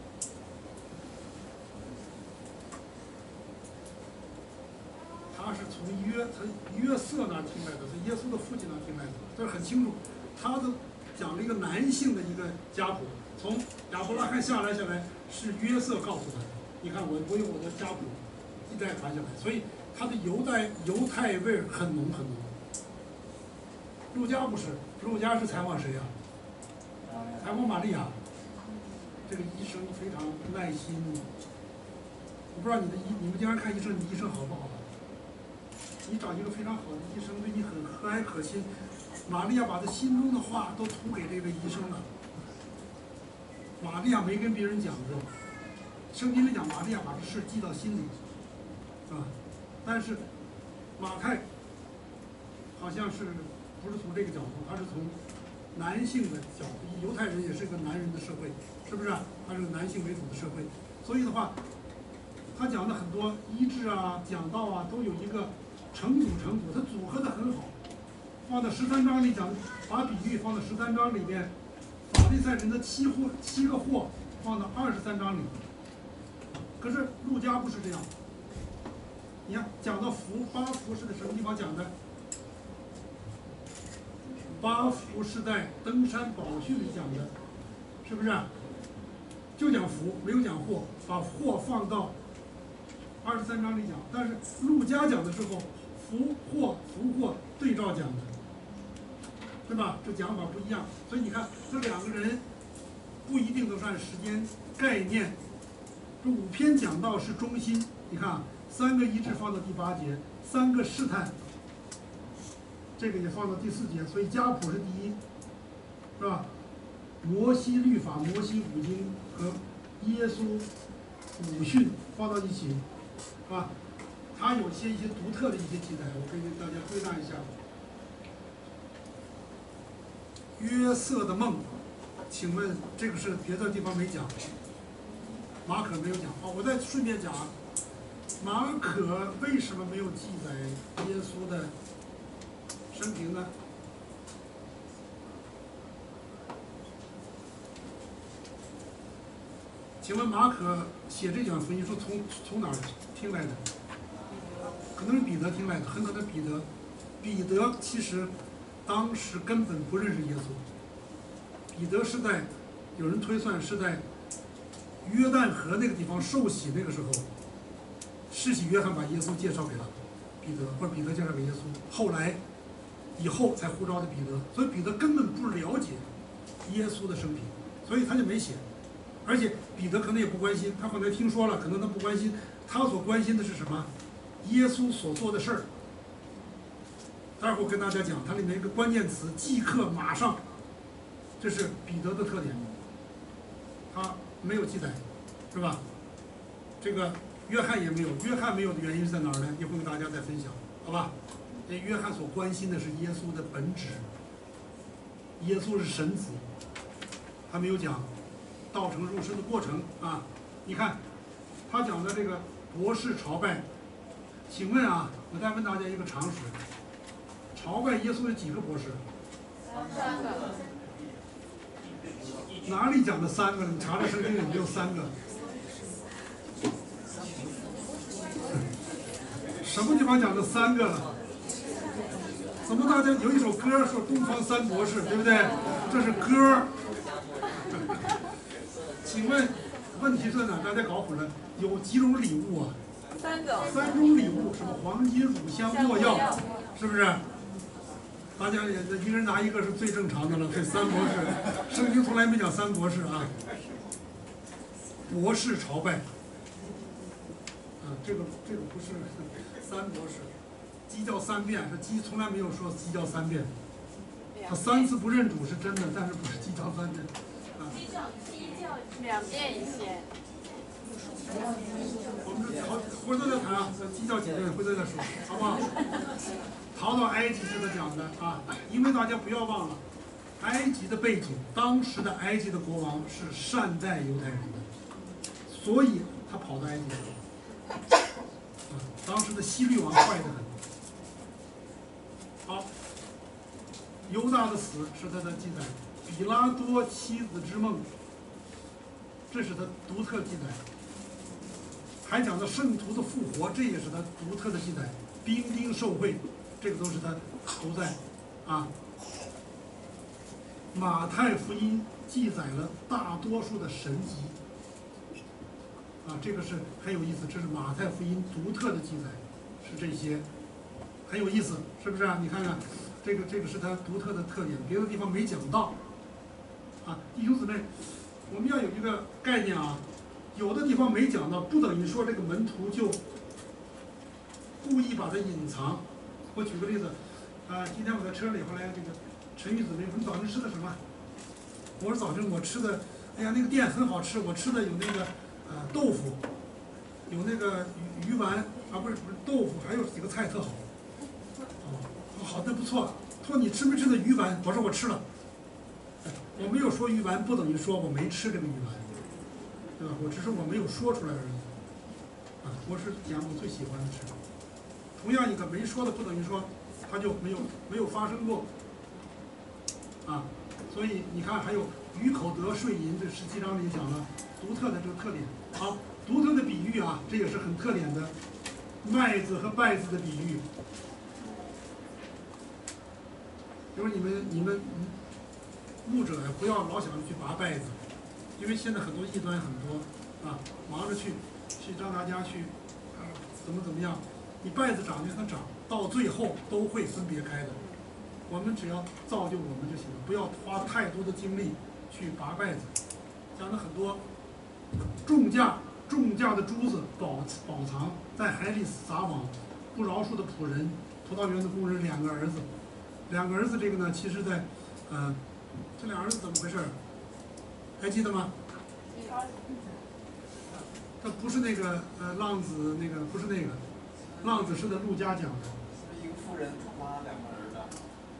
他是从约瑟那儿听来的，是耶稣的父亲那儿听来的，这很清楚。他的讲了一个男性的一个家谱，从亚伯拉罕下来是约瑟告诉他的。你看我有我的家谱一代传下来，所以他的犹太味儿很浓很浓。路加不是，路加是采访谁呀？采访玛利亚。这个医生非常耐心。我不知道你们经常看医生，你医生好不好？你找一个非常好的医生，对你很和蔼可亲。玛利亚把她心中的话都吐给这个医生了。玛利亚没跟别人讲过，圣经里讲玛利亚把这事记到心里，是吧？但是马太好像是不是从这个角度，他是从男性的角度。犹太人也是个男人的社会，是不是？他是个男性为主的社会，所以的话，他讲的很多医治啊、讲道啊，都有一个成组，它组合的很好。放到13章里讲，把比喻放到13章里面，法利赛人的七个祸放到23章里。可是路加不是这样，你看讲到八福是在什么地方讲的？八福是在登山宝训里讲的，是不是？就讲福，没有讲祸，把祸放到23章里讲。但是路加讲的时候，福祸对照讲的，对吧？这讲法不一样。所以你看，这两个人不一定都是按时间概念。这5篇讲道是中心，你看啊，3个医治放到第8节，3个试探。这个也放到第4节，所以家谱是第一，是吧？摩西律法、摩西五经和耶稣五训放到一起，是吧？它有一些独特的一些记载，我可以给大家归纳一下。约瑟的梦，请问这个是别的地方没讲，马可没有讲。哦，我再顺便讲，马可为什么没有记载耶稣的生平呢？请问马可写这卷福音书从哪儿听来的？可能是彼得听来的，很可能彼得其实当时根本不认识耶稣。彼得是在有人推算是在约旦河那个地方受洗那个时候，施洗约翰把耶稣介绍给了彼得，或者彼得介绍给耶稣，以后才呼召的彼得，所以彼得根本不了解耶稣的生平，所以他就没写。而且彼得可能也不关心，他后来听说了，可能他不关心，他所关心的是什么？耶稣所做的事儿。待会儿跟大家讲，它里面一个关键词“即刻”“马上”，这是彼得的特点。他没有记载，是吧？这个约翰也没有，约翰没有的原因是在哪儿呢？一会儿跟大家再分享，好吧？这约翰所关心的是耶稣的本质，耶稣是神子，他没有讲道成肉身的过程啊。你看，他讲的这个博士朝拜，请问啊，我再问大家一个常识：朝拜耶稣有几个博士 ？3个。 哪里讲的3个？你查查圣经有没有3个？什么地方讲的3个了？怎么大家有一首歌说东方3博士，对不对？这是歌。请问问题在哪？大家搞混了，有几种礼物啊 ？3个。 3种礼物，什么黄金、乳香、没药，是不是？大家也一个人拿一个是最正常的了。这3博士，圣经从来没讲3博士啊。博士朝拜，啊，这个不是3博士。 鸡叫3遍，这鸡从来没有说鸡叫3遍。他3次不认主是真的，但是不是鸡叫3遍。 鸡叫2遍一些。 我们这回头再谈啊，鸡叫几遍，回头再说，好不好？逃到埃及是他讲的啊，因为大家不要忘了，埃及的背景，当时的埃及的国王是善待犹太人的，所以他跑到埃及来。当时的希律王坏得很。好，犹大的死是他的记载，比拉多妻子之梦，这是他独特记载。还讲到圣徒的复活，这也是他独特的记载。兵丁受贿，这个都是他都在啊。马太福音记载了大多数的神迹，啊，这个是很有意思，这是马太福音独特的记载，是这些，很有意思，是不是啊？你看看，这个是它独特的特点，别的地方没讲到。啊，弟兄姊妹，我们要有一个概念啊。有的地方没讲到，不等于说这个门徒就故意把它隐藏。我举个例子，今天我在车里，后来这个陈玉姊妹说：“你早晨吃的什么？”我说：“早晨我吃的，哎呀，那个店很好吃，我吃的有那个豆腐，有那个鱼丸啊，不是豆腐，还有几个菜特好。”哦，好的不错。他说：“你吃没吃的鱼丸？”我说：“我吃了。”我没有说鱼丸，不等于说我没吃这个鱼丸。对吧？我只是我没有说出来而已，啊，我是讲我最喜欢的吃。同样一个没说的，不等于说它就没有发生过，啊，所以你看还有鱼口得税银，这17章里讲了独特的这个特点。好，独特的比喻啊，这也是很特点的，麦子和稗子的比喻。就是你们牧者呀，不要老想着去拔稗子。因为现在很多异端很多啊，忙着去让大家去怎么样，你稗子长就它长，到最后都会分别开的。我们只要造就我们就行了，不要花太多的精力去拔稗子。讲的很多，重价的珠子宝藏在海里撒网，不饶恕的仆人，葡萄园的工人2个儿子，这个呢，其实在这2儿子怎么回事？还记得吗？他不是那个浪子，那个不是那个，浪子是在陆家讲的。 一个妇人他妈2个儿子，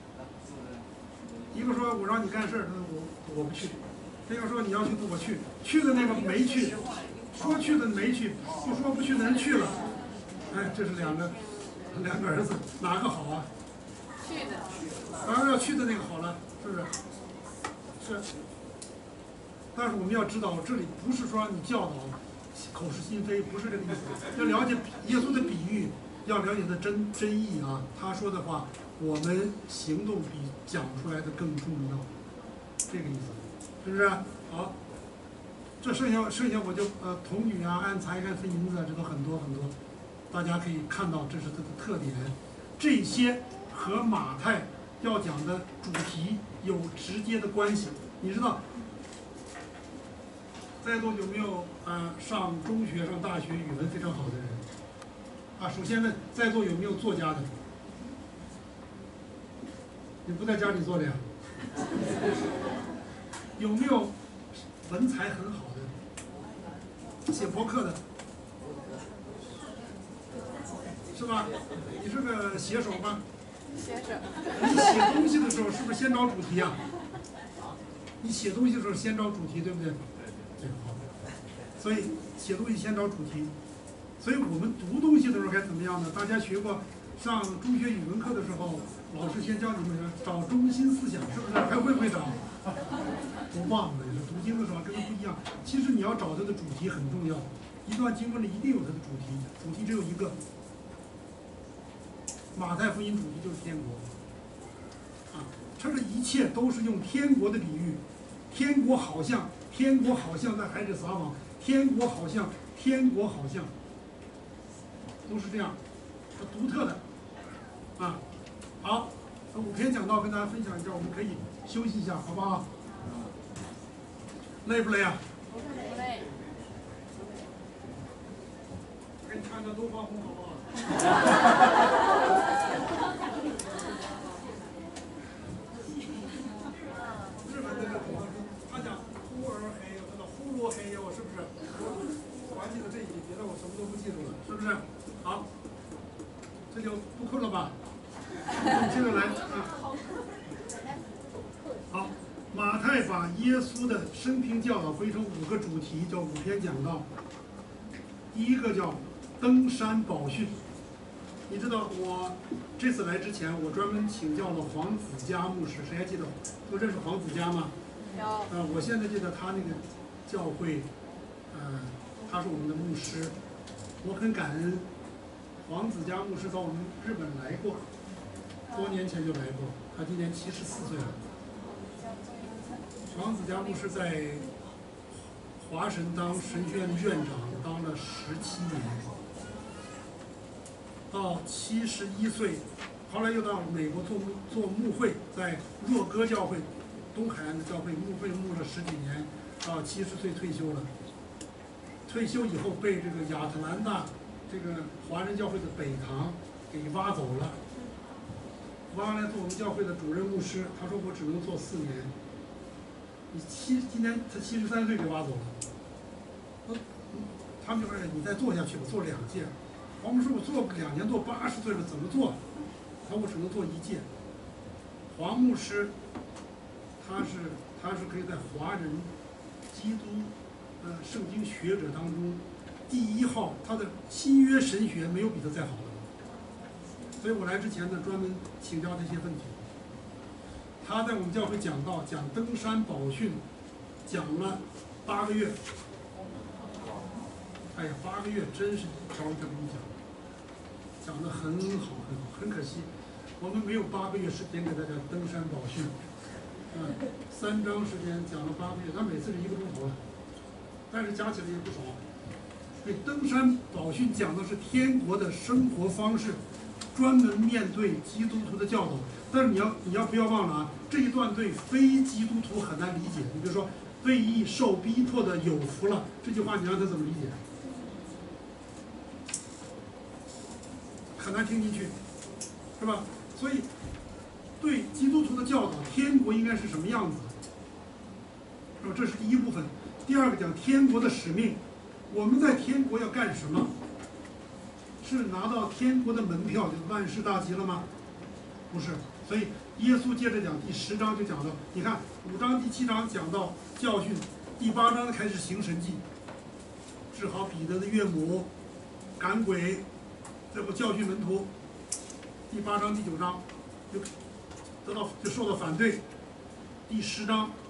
一个说我让你干事儿，他说我不去；另一个说你要去我去，去的那个没去，说去的没去，不说不去的人去了。哎，这是两个儿子，哪个好啊？ 去的。 当然要去的那个好了，是不是？是。但是我们要知道，这里不是说你教导口是心非，不是这个意思。要了解耶稣的比喻，要了解的真意啊。他说的话，我们行动比讲出来的更重要，这个意思，是不是？好，这剩下我就童女啊，按财按分银子啊，这都很多，大家可以看到这是它的特点。这些和马太要讲的主题有直接的关系，你知道。在座有没有上中学、上大学语文非常好的人？啊，首先问在座有没有作家的？你不在家里做的呀？有没有文采很好的？写博客的？是吧？你是个写手吗？ 写手。 你写东西的时候是不是先找主题啊？你写东西的时候先找主题，对不对？所以写东西先找主题，所以我们读东西的时候该怎么样呢？大家学过上中学语文课的时候，老师先教你们找中心思想，是不是？还会不会找？我忘了，读经的时候跟它不一样。其实你要找它的主题很重要，一段经文里一定有它的主题，主题只有一个。马太福音主题就是天国，啊，这一切都是用天国的比喻，天国好像在海里撒网。天国好像，都是这样，独特的，啊，好，5篇讲道跟大家分享一下，我们可以休息一下，好不好？累不累啊？ 不累。 给你看看东方红好不好？ 又来啊。好，马太把耶稣的生平教导分成5个主题，叫5篇讲道。第一个叫登山宝训。你知道我这次来之前，我专门请教了黄子嘉牧师，谁还记得？都认识黄子嘉吗？ 有。 我现在记得他那个教会，他是我们的牧师，我很感恩。黄子嘉牧师到我们日本来过，多年前就来过，他今年74岁了。黄子嘉牧师在华神当神学院院长当了17年，到71岁，后来又到美国做牧会，在若歌教会，东海岸的教会牧会牧了10几年，到70岁退休了。退休以后被这个亚特兰大这个华人教会的北堂给挖走了，挖来做我们教会的主任牧师。他说我只能做4年。今年他73岁给挖走了。他们就说你再做下去吧，做2届。黄牧师我做2年做80岁了，怎么做？他说我只能做1届。黄牧师他是可以在华人基督圣经学者当中第1号，他的新约神学没有比他再好的了。所以我来之前呢，专门请教这些问题。他在我们教会讲道，讲登山宝训，讲了8个月。哎呀，8个月真是着一个跟你讲得很好很好，很可惜，我们没有8个月时间给大家登山宝训。3章时间讲了8个月，他每次是1个钟头了，但是加起来也不少。所以登山宝训讲的是天国的生活方式，专门面对基督徒的教导。但是你要不要忘了啊？这一段对非基督徒很难理解。你比如说“为义受逼迫的有福了”这句话，你让他怎么理解？很难听进去，是吧？所以对基督徒的教导，天国应该是什么样子？这是第一部分。第二个讲天国的使命，我们在天国要干什么？是拿到天国的门票就万事大吉了吗？不是。所以耶稣接着讲第10章就讲到，你看5章第7章讲到教训，第8章开始行神迹，治好彼得的岳母，赶鬼，这不教训门徒。第8章第9章就受到反对。第10章